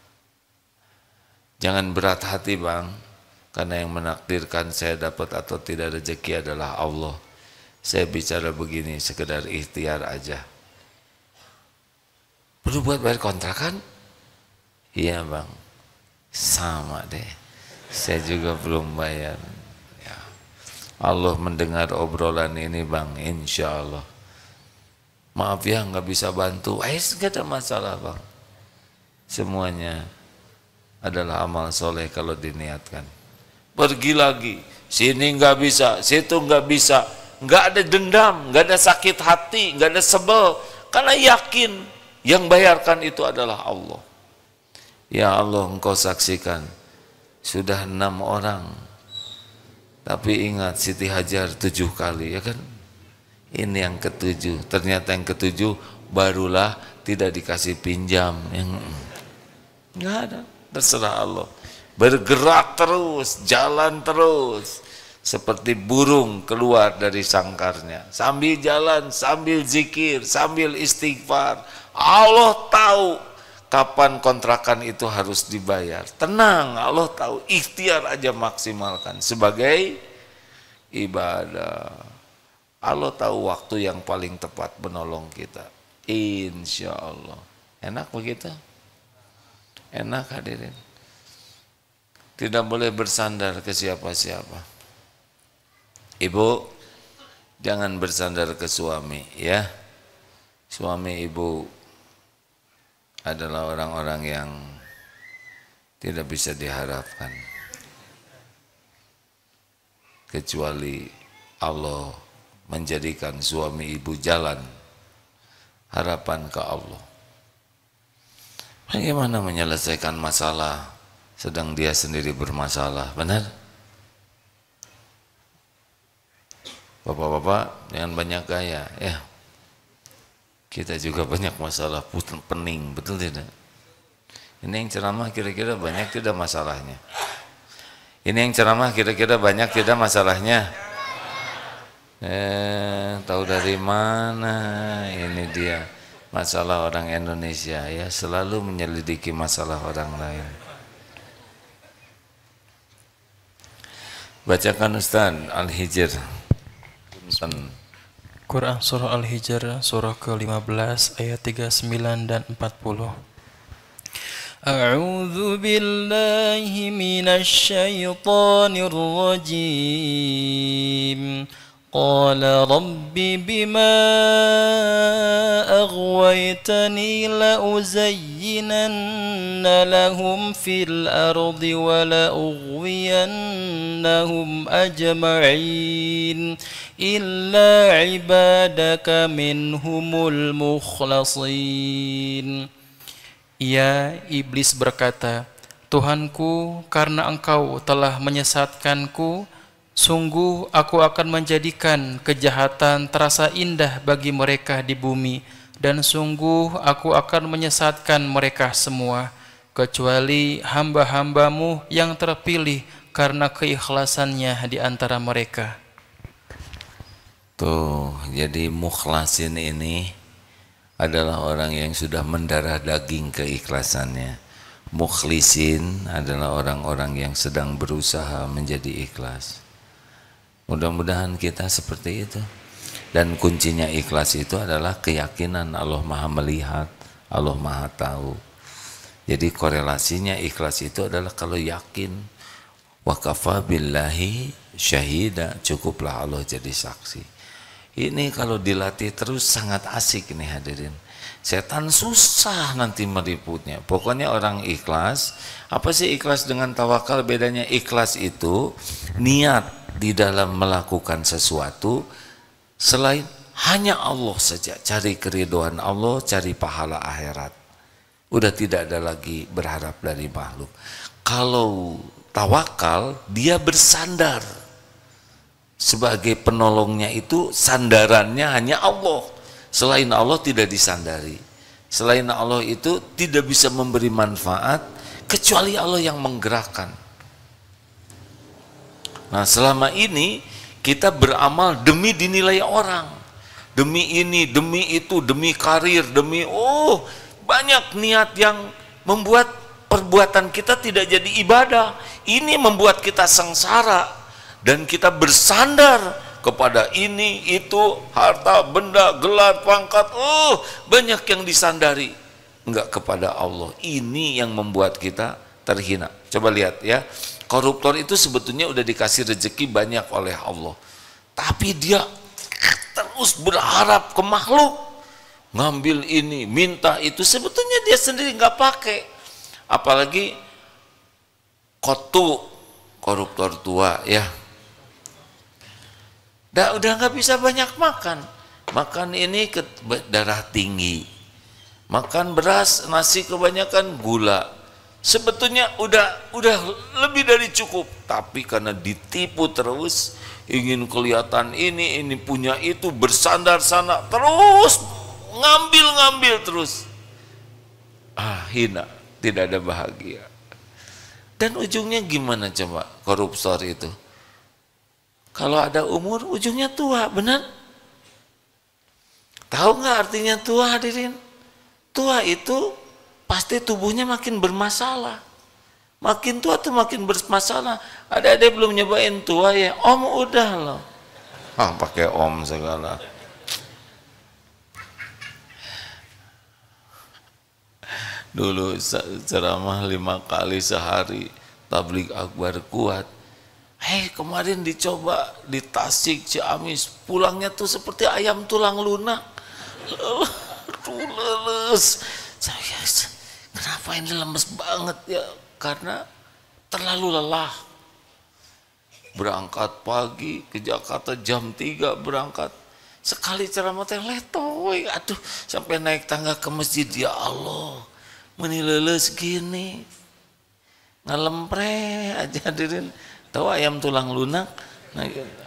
jangan berat hati Bang, karena yang menakdirkan saya dapat atau tidak rezeki adalah Allah. Saya bicara begini sekedar ikhtiar aja. Perlu buat bayar kontrakan? Iya Bang, sama deh, saya juga belum bayar ya. Allah mendengar obrolan ini Bang, insya Allah. Maaf ya nggak bisa bantu, nggak ada masalah Bang, semuanya adalah amal soleh kalau diniatkan. Pergi lagi, sini nggak bisa, situ nggak bisa, nggak ada dendam, nggak ada sakit hati, nggak ada sebel, karena yakin yang bayarkan itu adalah Allah. Ya Allah, Engkau saksikan sudah 6 orang, tapi ingat Siti Hajar 7 kali ya kan, ini yang ke-7, ternyata yang ke-7 barulah tidak dikasih pinjam, yang nggak ada, terserah Allah. Bergerak terus, jalan terus, seperti burung keluar dari sangkarnya, sambil jalan, sambil zikir, sambil istighfar. Allah tahu kapan kontrakan itu harus dibayar. Tenang, Allah tahu, ikhtiar aja maksimalkan sebagai ibadah. Allah tahu waktu yang paling tepat menolong kita, insya Allah. Enak begitu? Enak hadirin. Tidak boleh bersandar ke siapa-siapa. Ibu, jangan bersandar ke suami ya. Suami ibu adalah orang-orang yang tidak bisa diharapkan, kecuali Allah menjadikan suami ibu jalan harapan ke Allah. Bagaimana menyelesaikan masalah sedang dia sendiri bermasalah, benar? Bapak-bapak jangan banyak gaya ya. Kita juga banyak masalah pening, betul tidak? Ini yang ceramah kira-kira banyak tidak masalahnya? Ini yang ceramah kira-kira banyak tidak masalahnya? Tahu dari mana? Ini dia. masalah orang Indonesia ya, selalu menyelidiki masalah orang lain. Bacakan Ustaz Al-Hijr. Quran Surah Al-Hijr surah ke-15 ayat 39 dan 40. A'udzu billahi minasy syaithanir rajim. Qala rabbi bima aghwaytani la uzayyinanna lahum fil ardi wa la ughwiyannahum ajma'in illa ibadaka minhumul mukhlasin. Ya, iblis berkata, Tuhanku, karena engkau telah menyesatkanku, sungguh aku akan menjadikan kejahatan terasa indah bagi mereka di bumi, dan sungguh aku akan menyesatkan mereka semua, kecuali hamba-hambamu yang terpilih karena keikhlasannya di antara mereka. Tuh, jadi mukhlasin ini adalah orang yang sudah mendarah daging keikhlasannya. Mukhlisin adalah orang-orang yang sedang berusaha menjadi ikhlas. Mudah-mudahan kita seperti itu. Dan kuncinya ikhlas itu adalah keyakinan Allah Maha melihat, Allah Maha tahu. Jadi korelasinya ikhlas itu adalah kalau yakin, wa kafa billahi syahida, cukuplah Allah jadi saksi. Ini kalau dilatih terus sangat asik nih hadirin. Setan susah nanti meriputnya. Pokoknya orang ikhlas. Apa sih ikhlas dengan tawakal? Bedanya ikhlas itu niat di dalam melakukan sesuatu selain hanya Allah saja, cari keridhaan Allah, cari pahala akhirat. Udah tidak ada lagi berharap dari makhluk. Kalau tawakal, dia bersandar. Sebagai penolongnya itu sandarannya hanya Allah. Selain Allah tidak disandari. Selain Allah itu tidak bisa memberi manfaat kecuali Allah yang menggerakkan. Nah, selama ini kita beramal demi dinilai orang, demi ini, demi itu, demi karir, demi banyak niat yang membuat perbuatan kita tidak jadi ibadah. Ini membuat kita sengsara dan kita bersandar kepada ini, itu, harta, benda, gelar, pangkat, banyak yang disandari, enggak kepada Allah. Ini yang membuat kita terhina. Coba lihat ya. Koruptor itu sebetulnya udah dikasih rezeki banyak oleh Allah, tapi dia terus berharap ke makhluk, ngambil ini, minta itu, sebetulnya dia sendiri nggak pakai. Apalagi koruptor tua ya, udah nggak bisa banyak makan ini darah tinggi, makan beras, nasi kebanyakan, gula. Sebetulnya udah lebih dari cukup, tapi karena ditipu terus, ingin kelihatan ini punya itu, bersandar sana, terus ngambil terus, hina, tidak ada bahagia. Dan ujungnya gimana coba koruptor itu? Kalau ada umur, ujungnya tua, benar? Tahu nggak artinya tua hadirin? Tua itu pasti tubuhnya makin bermasalah. Makin tua tuh makin bermasalah. Ada belum nyobain tua ya? Om udah loh. Pakai om segala. Dulu ceramah 5 kali sehari, tabligh akbar kuat. Kemarin dicoba di Tasik, Ciamis, pulangnya tuh seperti ayam tulang lunak. Leles. Kenapa ini lemes banget ya? Karena terlalu lelah. Berangkat pagi ke Jakarta jam 3 berangkat. Sekali ceramah teh letoy, aduh, sampai naik tangga ke masjid, ya Allah, meni leles gini. Ngelempre aja hadirin. Tahu ayam tulang lunak? Nah,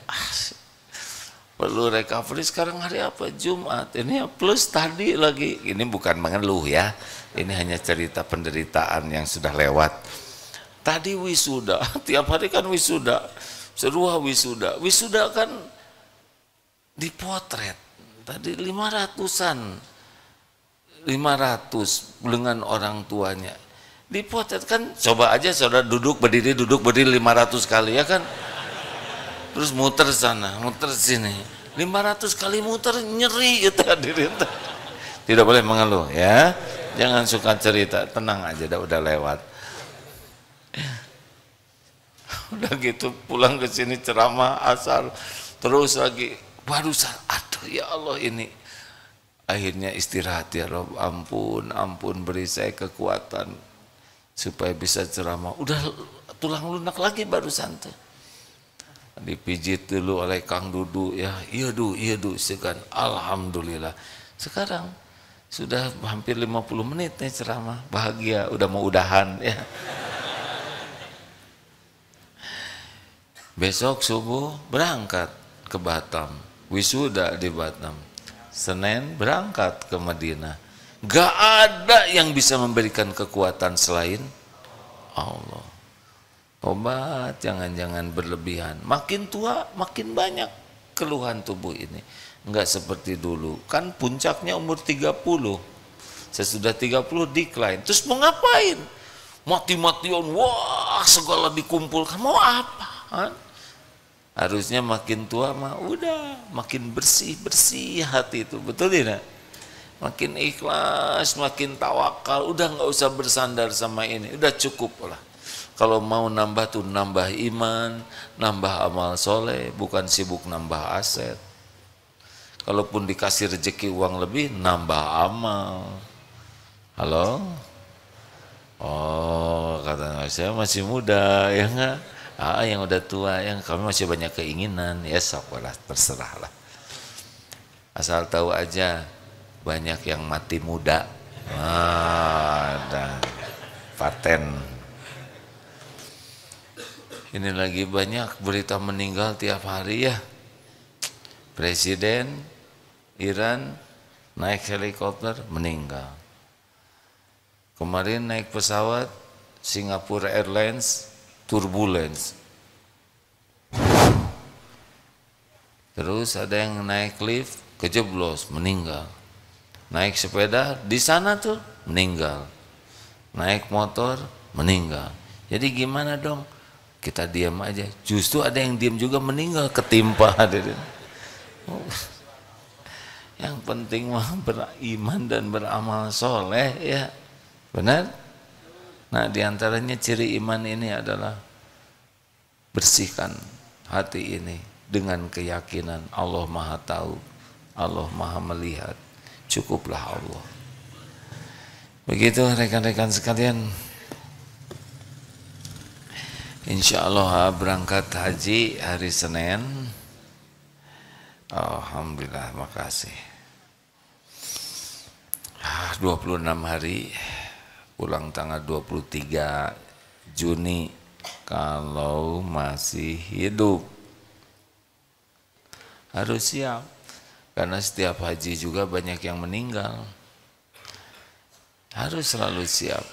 perlu recovery. Sekarang hari apa? Jumat. Ini plus tadi lagi. Ini bukan mengeluh ya. Ini hanya cerita penderitaan yang sudah lewat. Tadi wisuda, tiap hari kan wisuda. Seruah wisuda. Wisuda kan dipotret. Tadi 500-an 500 dengan orang tuanya. Dipotret kan, coba aja saudara duduk berdiri 500 kali ya kan. Terus muter sana, muter sini. 500 kali muter nyeri itu hadirin. Tidak boleh mengeluh ya. Jangan suka cerita, tenang aja udah lewat. Udah gitu pulang ke sini ceramah asar terus lagi barusan aduh ya Allah ini. Akhirnya istirahat ya Rob, ampun beri saya kekuatan supaya bisa ceramah. Udah tulang lunak lagi barusan tuh. Dipijit dulu oleh Kang Dudu ya. Iya du segan. Alhamdulillah. Sekarang sudah hampir 50 menit nih ceramah. Bahagia, udah mau udahan ya. Besok subuh berangkat ke Batam. Wisuda di Batam. Senin berangkat ke Madinah. Gak ada yang bisa memberikan kekuatan selain Allah. Obat jangan-jangan berlebihan. Makin tua makin banyak keluhan tubuh ini. Enggak seperti dulu. Kan puncaknya umur 30. Sesudah 30 decline. Terus mau ngapain? Mati-matian, wah segala dikumpulkan. Mau apa? Harusnya makin tua mah udah makin bersih hati itu, betul tidak? Makin ikhlas, makin tawakal, udah nggak usah bersandar sama ini, udah cukup lah. Kalau mau nambah tuh nambah iman, nambah amal soleh, bukan sibuk nambah aset. Kalaupun dikasih rezeki uang lebih, nambah amal. Halo? Oh, kata saya masih muda, ya enggak? Yang udah tua, yang kami masih banyak keinginan, ya sok lah, terserah lah. Asal tahu aja, banyak yang mati muda. Ada paten. Ini lagi banyak berita meninggal tiap hari ya. Presiden Iran naik helikopter meninggal. Kemarin naik pesawat Singapore Airlines turbulence. Terus ada yang naik lift kejeblos meninggal. Naik sepeda di sana tuh meninggal. Naik motor meninggal. Jadi gimana dong? Kita diam aja. Justru ada yang diam juga meninggal ketimpa. Yang penting mah beriman dan beramal soleh ya. Benar? Nah diantaranya ciri iman ini adalah bersihkan hati ini dengan keyakinan Allah Maha Tahu, Allah Maha Melihat, cukuplah Allah. Begitu rekan-rekan sekalian. Insya Allah berangkat haji hari Senin. Alhamdulillah, makasih. 26 hari. Pulang tanggal 23 Juni kalau masih hidup. Harus siap. Karena setiap haji juga banyak yang meninggal. Harus selalu siap.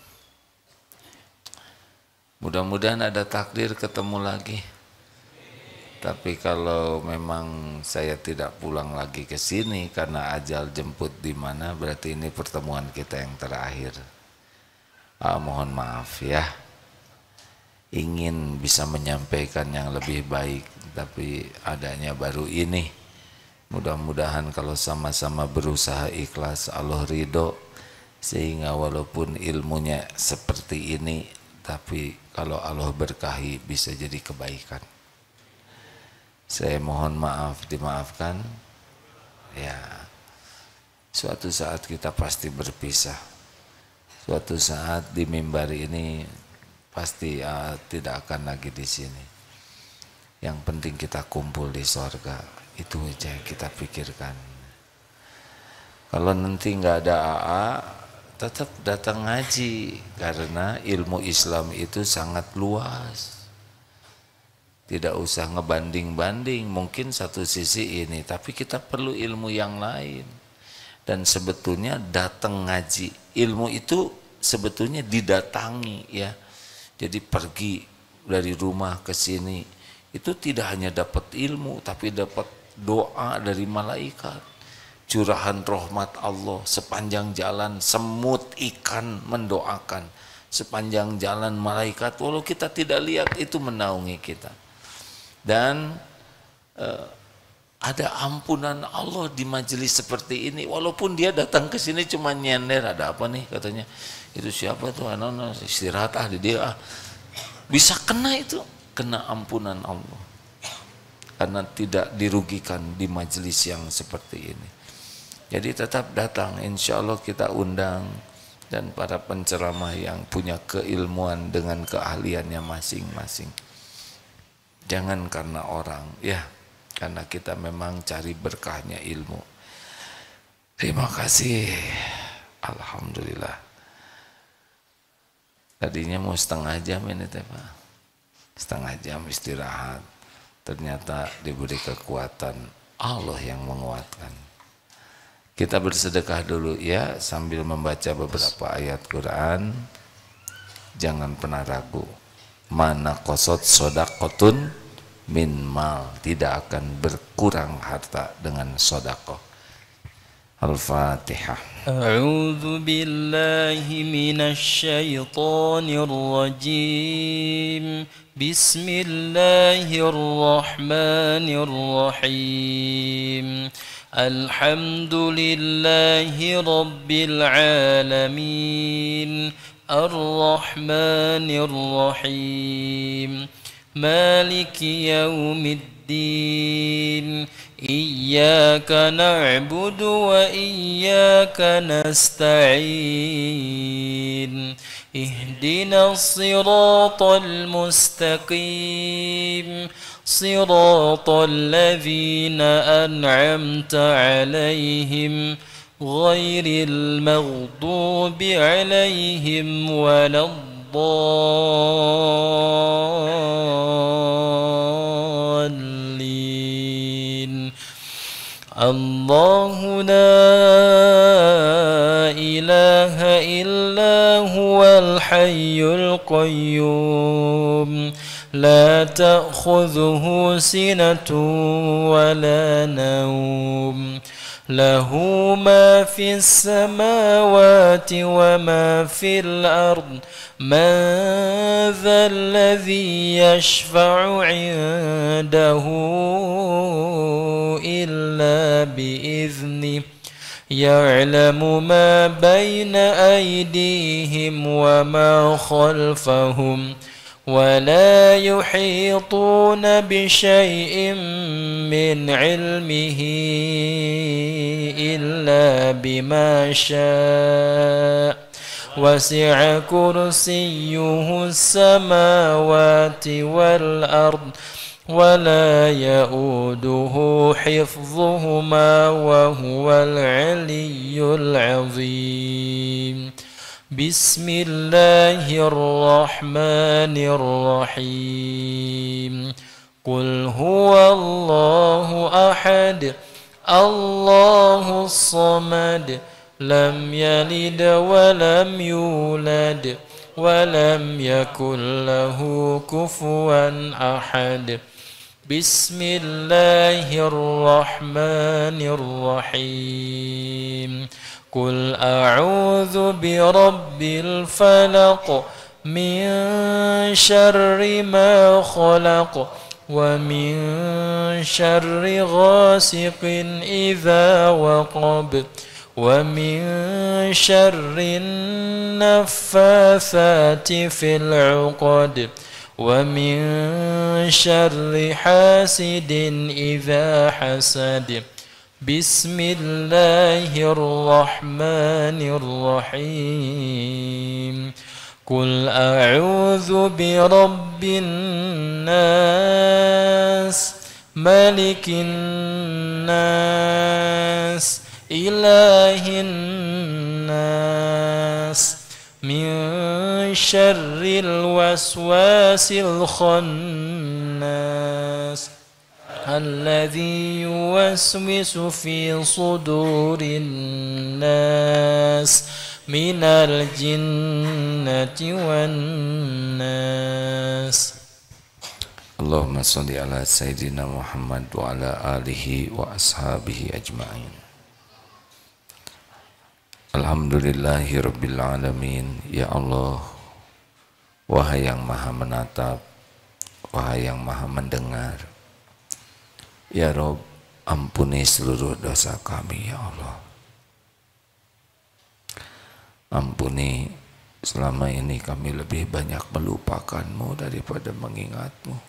Mudah-mudahan ada takdir ketemu lagi. Tapi kalau memang saya tidak pulang lagi ke sini karena ajal jemput di mana, berarti ini pertemuan kita yang terakhir. Mohon maaf ya, ingin bisa menyampaikan yang lebih baik, tapi adanya baru ini. Mudah-mudahan kalau sama-sama berusaha ikhlas, Allah ridho, sehingga walaupun ilmunya seperti ini, tapi kalau Allah berkahi bisa jadi kebaikan. Saya mohon maaf, dimaafkan. Ya, suatu saat kita pasti berpisah. Suatu saat di mimbar ini pasti tidak akan lagi di sini. Yang penting kita kumpul di sorga, itu aja yang kita pikirkan. Kalau nanti nggak ada AA, tetap datang ngaji karena ilmu Islam itu sangat luas. Tidak usah ngebanding-banding, mungkin satu sisi ini, tapi kita perlu ilmu yang lain. Dan sebetulnya datang ngaji, ilmu itu sebetulnya didatangi ya. Jadi pergi dari rumah ke sini, itu tidak hanya dapat ilmu, tapi dapat doa dari malaikat. curahan rahmat Allah sepanjang jalan, semut ikan mendoakan, sepanjang jalan malaikat walau kita tidak lihat itu menaungi kita. Dan ada ampunan Allah di majelis seperti ini, walaupun dia datang ke sini cuma nyender, ada apa nih katanya, itu siapa tuh anak istirahat di dia, bisa kena itu, kena ampunan Allah karena tidak dirugikan di majelis yang seperti ini. Jadi tetap datang, insya Allah kita undang, dan para penceramah yang punya keilmuan dengan keahliannya masing-masing. Jangan karena orang, ya, karena kita memang cari berkahnya ilmu. Terima kasih, alhamdulillah. Tadinya mau setengah jam ini teh Pak, setengah jam istirahat, ternyata diberi kekuatan Allah yang menguatkan. Kita bersedekah dulu ya, sambil membaca beberapa ayat Quran. Jangan pernah ragu, mana qasad shadaqatun min mal, tidak akan berkurang harta dengan sedekah. Al-Fatihah. A'udzu billahi minasy syaithanir rajim. Bismillahirrahmanirrahim. Alhamdulillahi rabbil alamin. Ar-Rahmanir Rahim. Maliki yaumiddin. Iyyaka na'budu wa iyyaka nasta'in. Ihdinas siratal mustaqim. Siratal ladzina an'amta 'alaihim ghairil maghdubi 'alaihim waladdallin. Allahu la ilaha illa huwal hayyul qayyum. La ta'khudhuhu sinatun wa la nawm. Lahu ma fis samawati wa ma fil ard. Man dhal ladhi yashfa'u 'indahu illa bi'idhnih. Ya'lamu ma bayna aydihim wa ma khalfahum. ولا يحيطون بشيء من علمه إلا بما شاء. وسع كرسيه السماوات والأرض ولا يؤوده حفظهما وهو العلي العظيم. بسم الله الرحمن الرحيم. قل هو الله أحد الله الصمد لم يلد ولم يولد ولم يكن له كفوا أحد. بسم الله الرحمن الرحيم. قل أعوذ برب الفلق من شر ما خلق ومن شر غاسق إذا وقب ومن شر النفاثات في العقد ومن شر حاسد إذا حسد. بسم الله الرحمن الرحيم. قل أعوذ برب الناس ملك الناس إله الناس من شر الوسواس الخناس الذي يوسوس في صدور الناس من الجنة والناس. اللهم صل على سيدنا محمد وعلى آله وأصحابه أجمعين. Alhamdulillahirabbil alamin. Ya Allah, wahai yang maha menatap, wahai yang maha mendengar, ya Rob, ampuni seluruh dosa kami ya Allah. Ampuni selama ini kami lebih banyak melupakanmu daripada mengingatmu.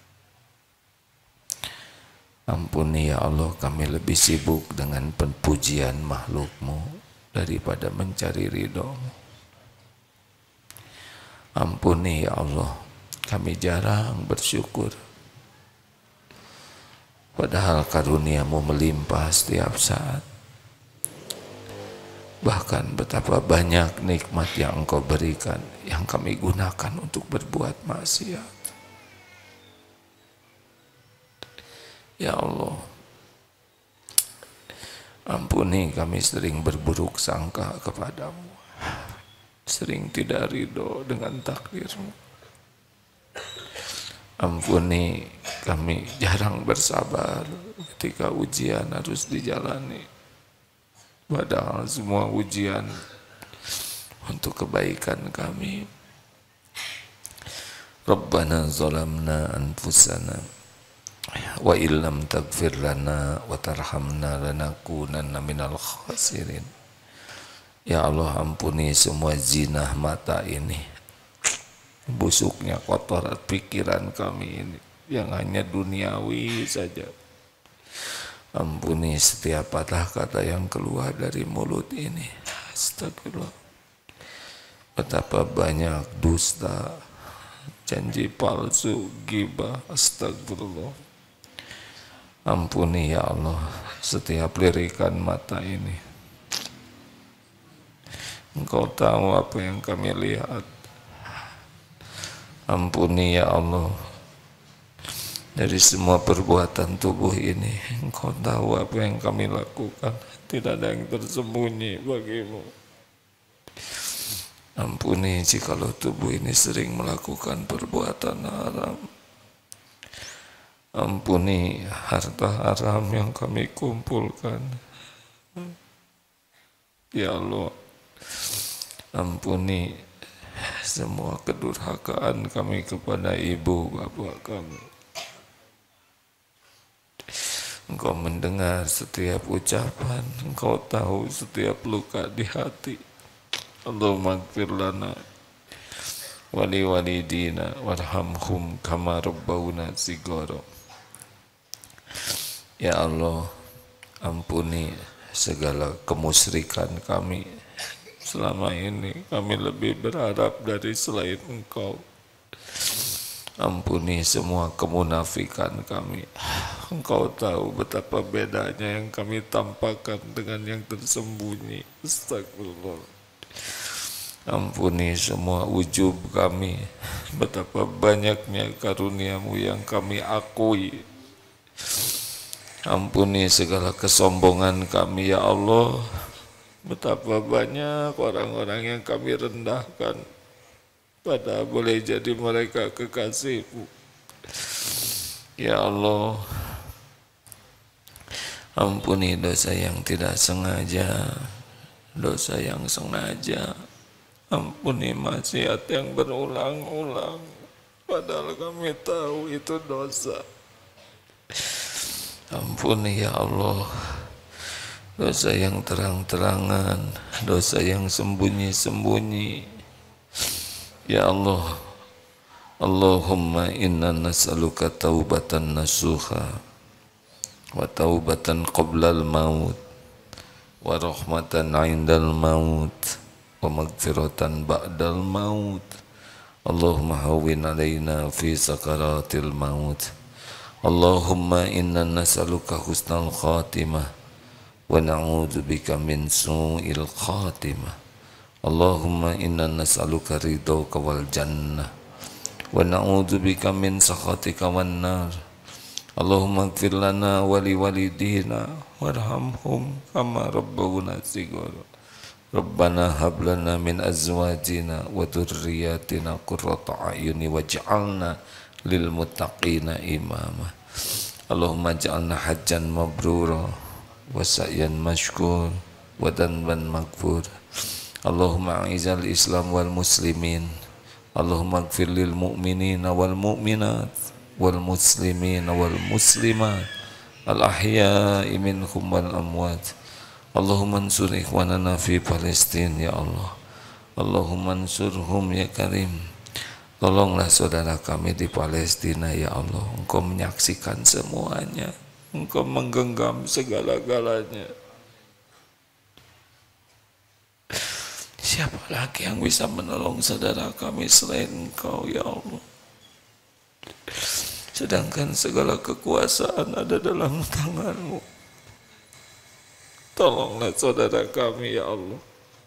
Ampuni ya Allah, kami lebih sibuk dengan pujian makhlukmu daripada mencari ridhomu. Ampuni ya Allah, kami jarang bersyukur. Padahal karuniamu melimpah setiap saat. Bahkan betapa banyak nikmat yang engkau berikan yang kami gunakan untuk berbuat maksiat. Ya Allah, ampuni kami sering berburuk sangka kepadamu, sering tidak ridho dengan takdirmu. Ampuni kami jarang bersabar ketika ujian harus dijalani, padahal semua ujian untuk kebaikan kami. Rabbana zalamna anfusana wa illam taghfir lana wa tarhamna lanakunanna minal khasirin. Ya Allah, ampuni semua zinah mata ini, busuknya kotoran pikiran kami ini yang hanya duniawi saja. Ampuni setiap patah kata yang keluar dari mulut ini. Astagfirullah. Betapa banyak dusta, janji palsu, ghibah. Astagfirullah. Ampuni ya Allah setiap lirikan mata ini. Engkau tahu apa yang kami lihat. Ampuni ya Allah dari semua perbuatan tubuh ini. Engkau tahu apa yang kami lakukan. Tidak ada yang tersembunyi bagimu. Ampuni jikalau tubuh ini sering melakukan perbuatan haram. Ampuni harta haram yang kami kumpulkan. Ya Allah, ampuni semua kedurhakaan kami kepada ibu bapak kami. Engkau mendengar setiap ucapan, Engkau tahu setiap luka di hati. Allahumma ighfir lana wali walidina warhamhum kama rabbawna shighara. Ya Allah, ampuni segala kemusyrikan kami. Selama ini kami lebih berharap dari selain Engkau. Ampuni semua kemunafikan kami. Engkau tahu betapa bedanya yang kami tampakkan dengan yang tersembunyi. Astagfirullah. Ampuni semua ujub kami. Betapa banyaknya karuniamu yang kami akui. Ampuni segala kesombongan kami ya Allah. Betapa banyak orang-orang yang kami rendahkan, padahal boleh jadi mereka kekasih-Mu. Ya Allah, ampuni dosa yang tidak sengaja, dosa yang sengaja. Ampuni maksiat yang berulang-ulang, padahal kami tahu itu dosa. Ampuni ya Allah, dosa yang terang-terangan, dosa yang sembunyi-sembunyi. Ya Allah, Allahumma inna nas'aluka taubatan nasuha wa taubatan qablal maut wa rahmatan 'indal maut wa maghfiratan ba'dal maut. Allahumma hawwin 'alaina fi sakaratil maut. Allahumma inna nas'aluka husnal khatimah wa na'udzubika min su'il khatimah. Allahumma inna nas'aluka ridhaka wal jannah wa na'udzubika min sakhatika wan nar. Allahumma ighfir lana wa li walidina warhamhum kama rabbawna shighara. Rabbana hab lana min azwajina wa dhurriyyatina qurrata a'yuni waj'alna lil muttaqina imama. Allahumma ja'alna hajjan mabrura wa sa'yan mashkur wa dhanban maghfur. Allahumma a'izal Islam wal muslimin. Allahumma ighfir lil mu'minina wal mu'minat wal muslimina wal muslimat al ahya'i minhum wal amwat. Allahumma ansur ikhwanana fi Palestin ya Allah. Allahumma ansurhum ya Karim. Tolonglah saudara kami di Palestina ya Allah. Engkau menyaksikan semuanya, Engkau menggenggam segala-galanya. Siapa lagi yang bisa menolong saudara kami selain Engkau ya Allah? Sedangkan segala kekuasaan ada dalam tangan-Mu. Tolonglah saudara kami ya Allah.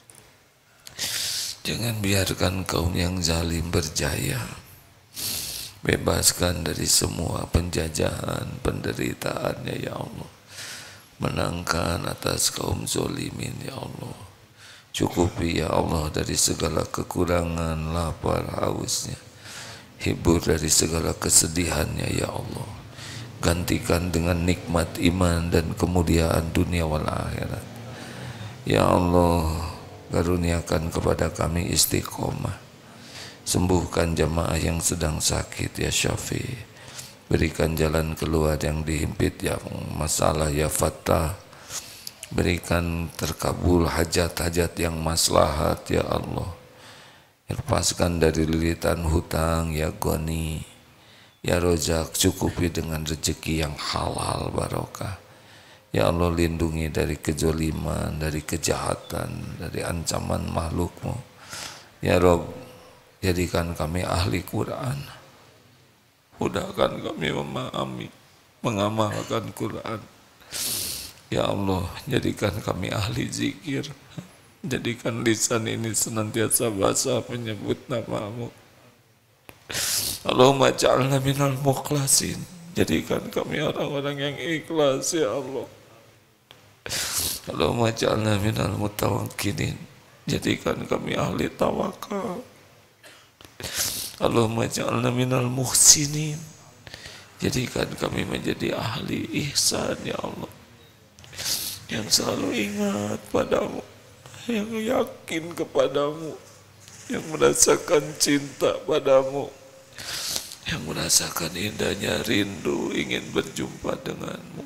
Jangan biarkan kaum yang zalim berjaya. Bebaskan dari semua penjajahan, penderitaannya ya Allah. Menangkan atas kaum zolimin ya Allah. Cukupi ya Allah dari segala kekurangan, lapar, hausnya. Hibur dari segala kesedihannya ya Allah. Gantikan dengan nikmat iman dan kemuliaan dunia wal akhirat. Ya Allah, karuniakan kepada kami istiqomah. Sembuhkan jamaah yang sedang sakit ya Syafi. Berikan jalan keluar yang dihimpit yang masalah ya Fattah. Berikan terkabul hajat-hajat yang maslahat ya Allah. Lepaskan dari lilitan hutang ya Goni. Ya Rozak, cukupi dengan rezeki yang halal barokah. Ya Allah, lindungi dari kezaliman, dari kejahatan, dari ancaman makhluk-Mu. Ya Rob, jadikan kami ahli Quran. Mudahkan kami memahami, mengamalkan Quran. Ya Allah, jadikan kami ahli zikir. Jadikan lisan ini senantiasa basah menyebut nama-Mu. Allahumma ja'alna minal mukhlasin. Jadikan kami orang-orang yang ikhlas ya Allah. Allahumma ja'alna minal mutawakkilin. Jadikan kami ahli tawakal. Allahumma ja'alna minal muhsinin. Jadikan kami menjadi ahli ihsan ya Allah. Yang selalu ingat padamu, yang yakin kepadamu, yang merasakan cinta padamu, yang merasakan indahnya rindu ingin berjumpa denganmu.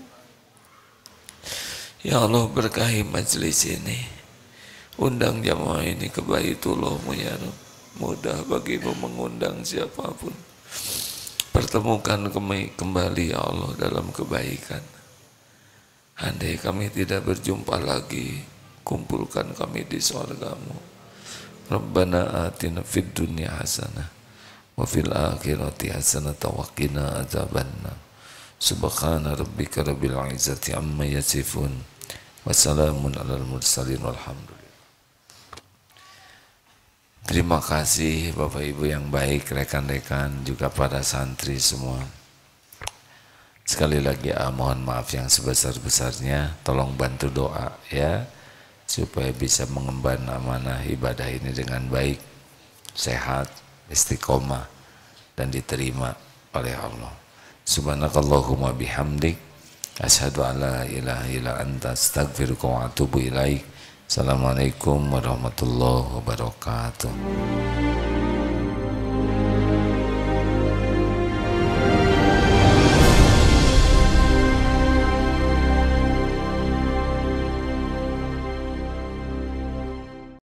Ya Allah, berkahi majlis ini. Undang jamaah ini ke Baitullah-Mu ya Rabb. Mudah bagimu mengundang siapapun. Pertemukan kembali ya Allah dalam kebaikan. Andai kami tidak berjumpa lagi, kumpulkan kami di surga-Mu. Rabbana atina fid dunya hasanah wa fil akhirati hasanah wa qina adzabannar. Subhana rabbika rabbil izzati amma yasifun. Wassalamun alal mursalin walhamdulillah. Terima kasih Bapak Ibu yang baik, rekan-rekan, juga para santri semua. Sekali lagi mohon maaf yang sebesar-besarnya. Tolong bantu doa ya, supaya bisa mengemban amanah ibadah ini dengan baik, sehat, istiqomah, dan diterima oleh Allah. Subhanakallahumma bihamdik, asyhadu an la ilaha illa anta, astaghfiruka wa atubu ilaik. Assalamualaikum warahmatullahi wabarakatuh.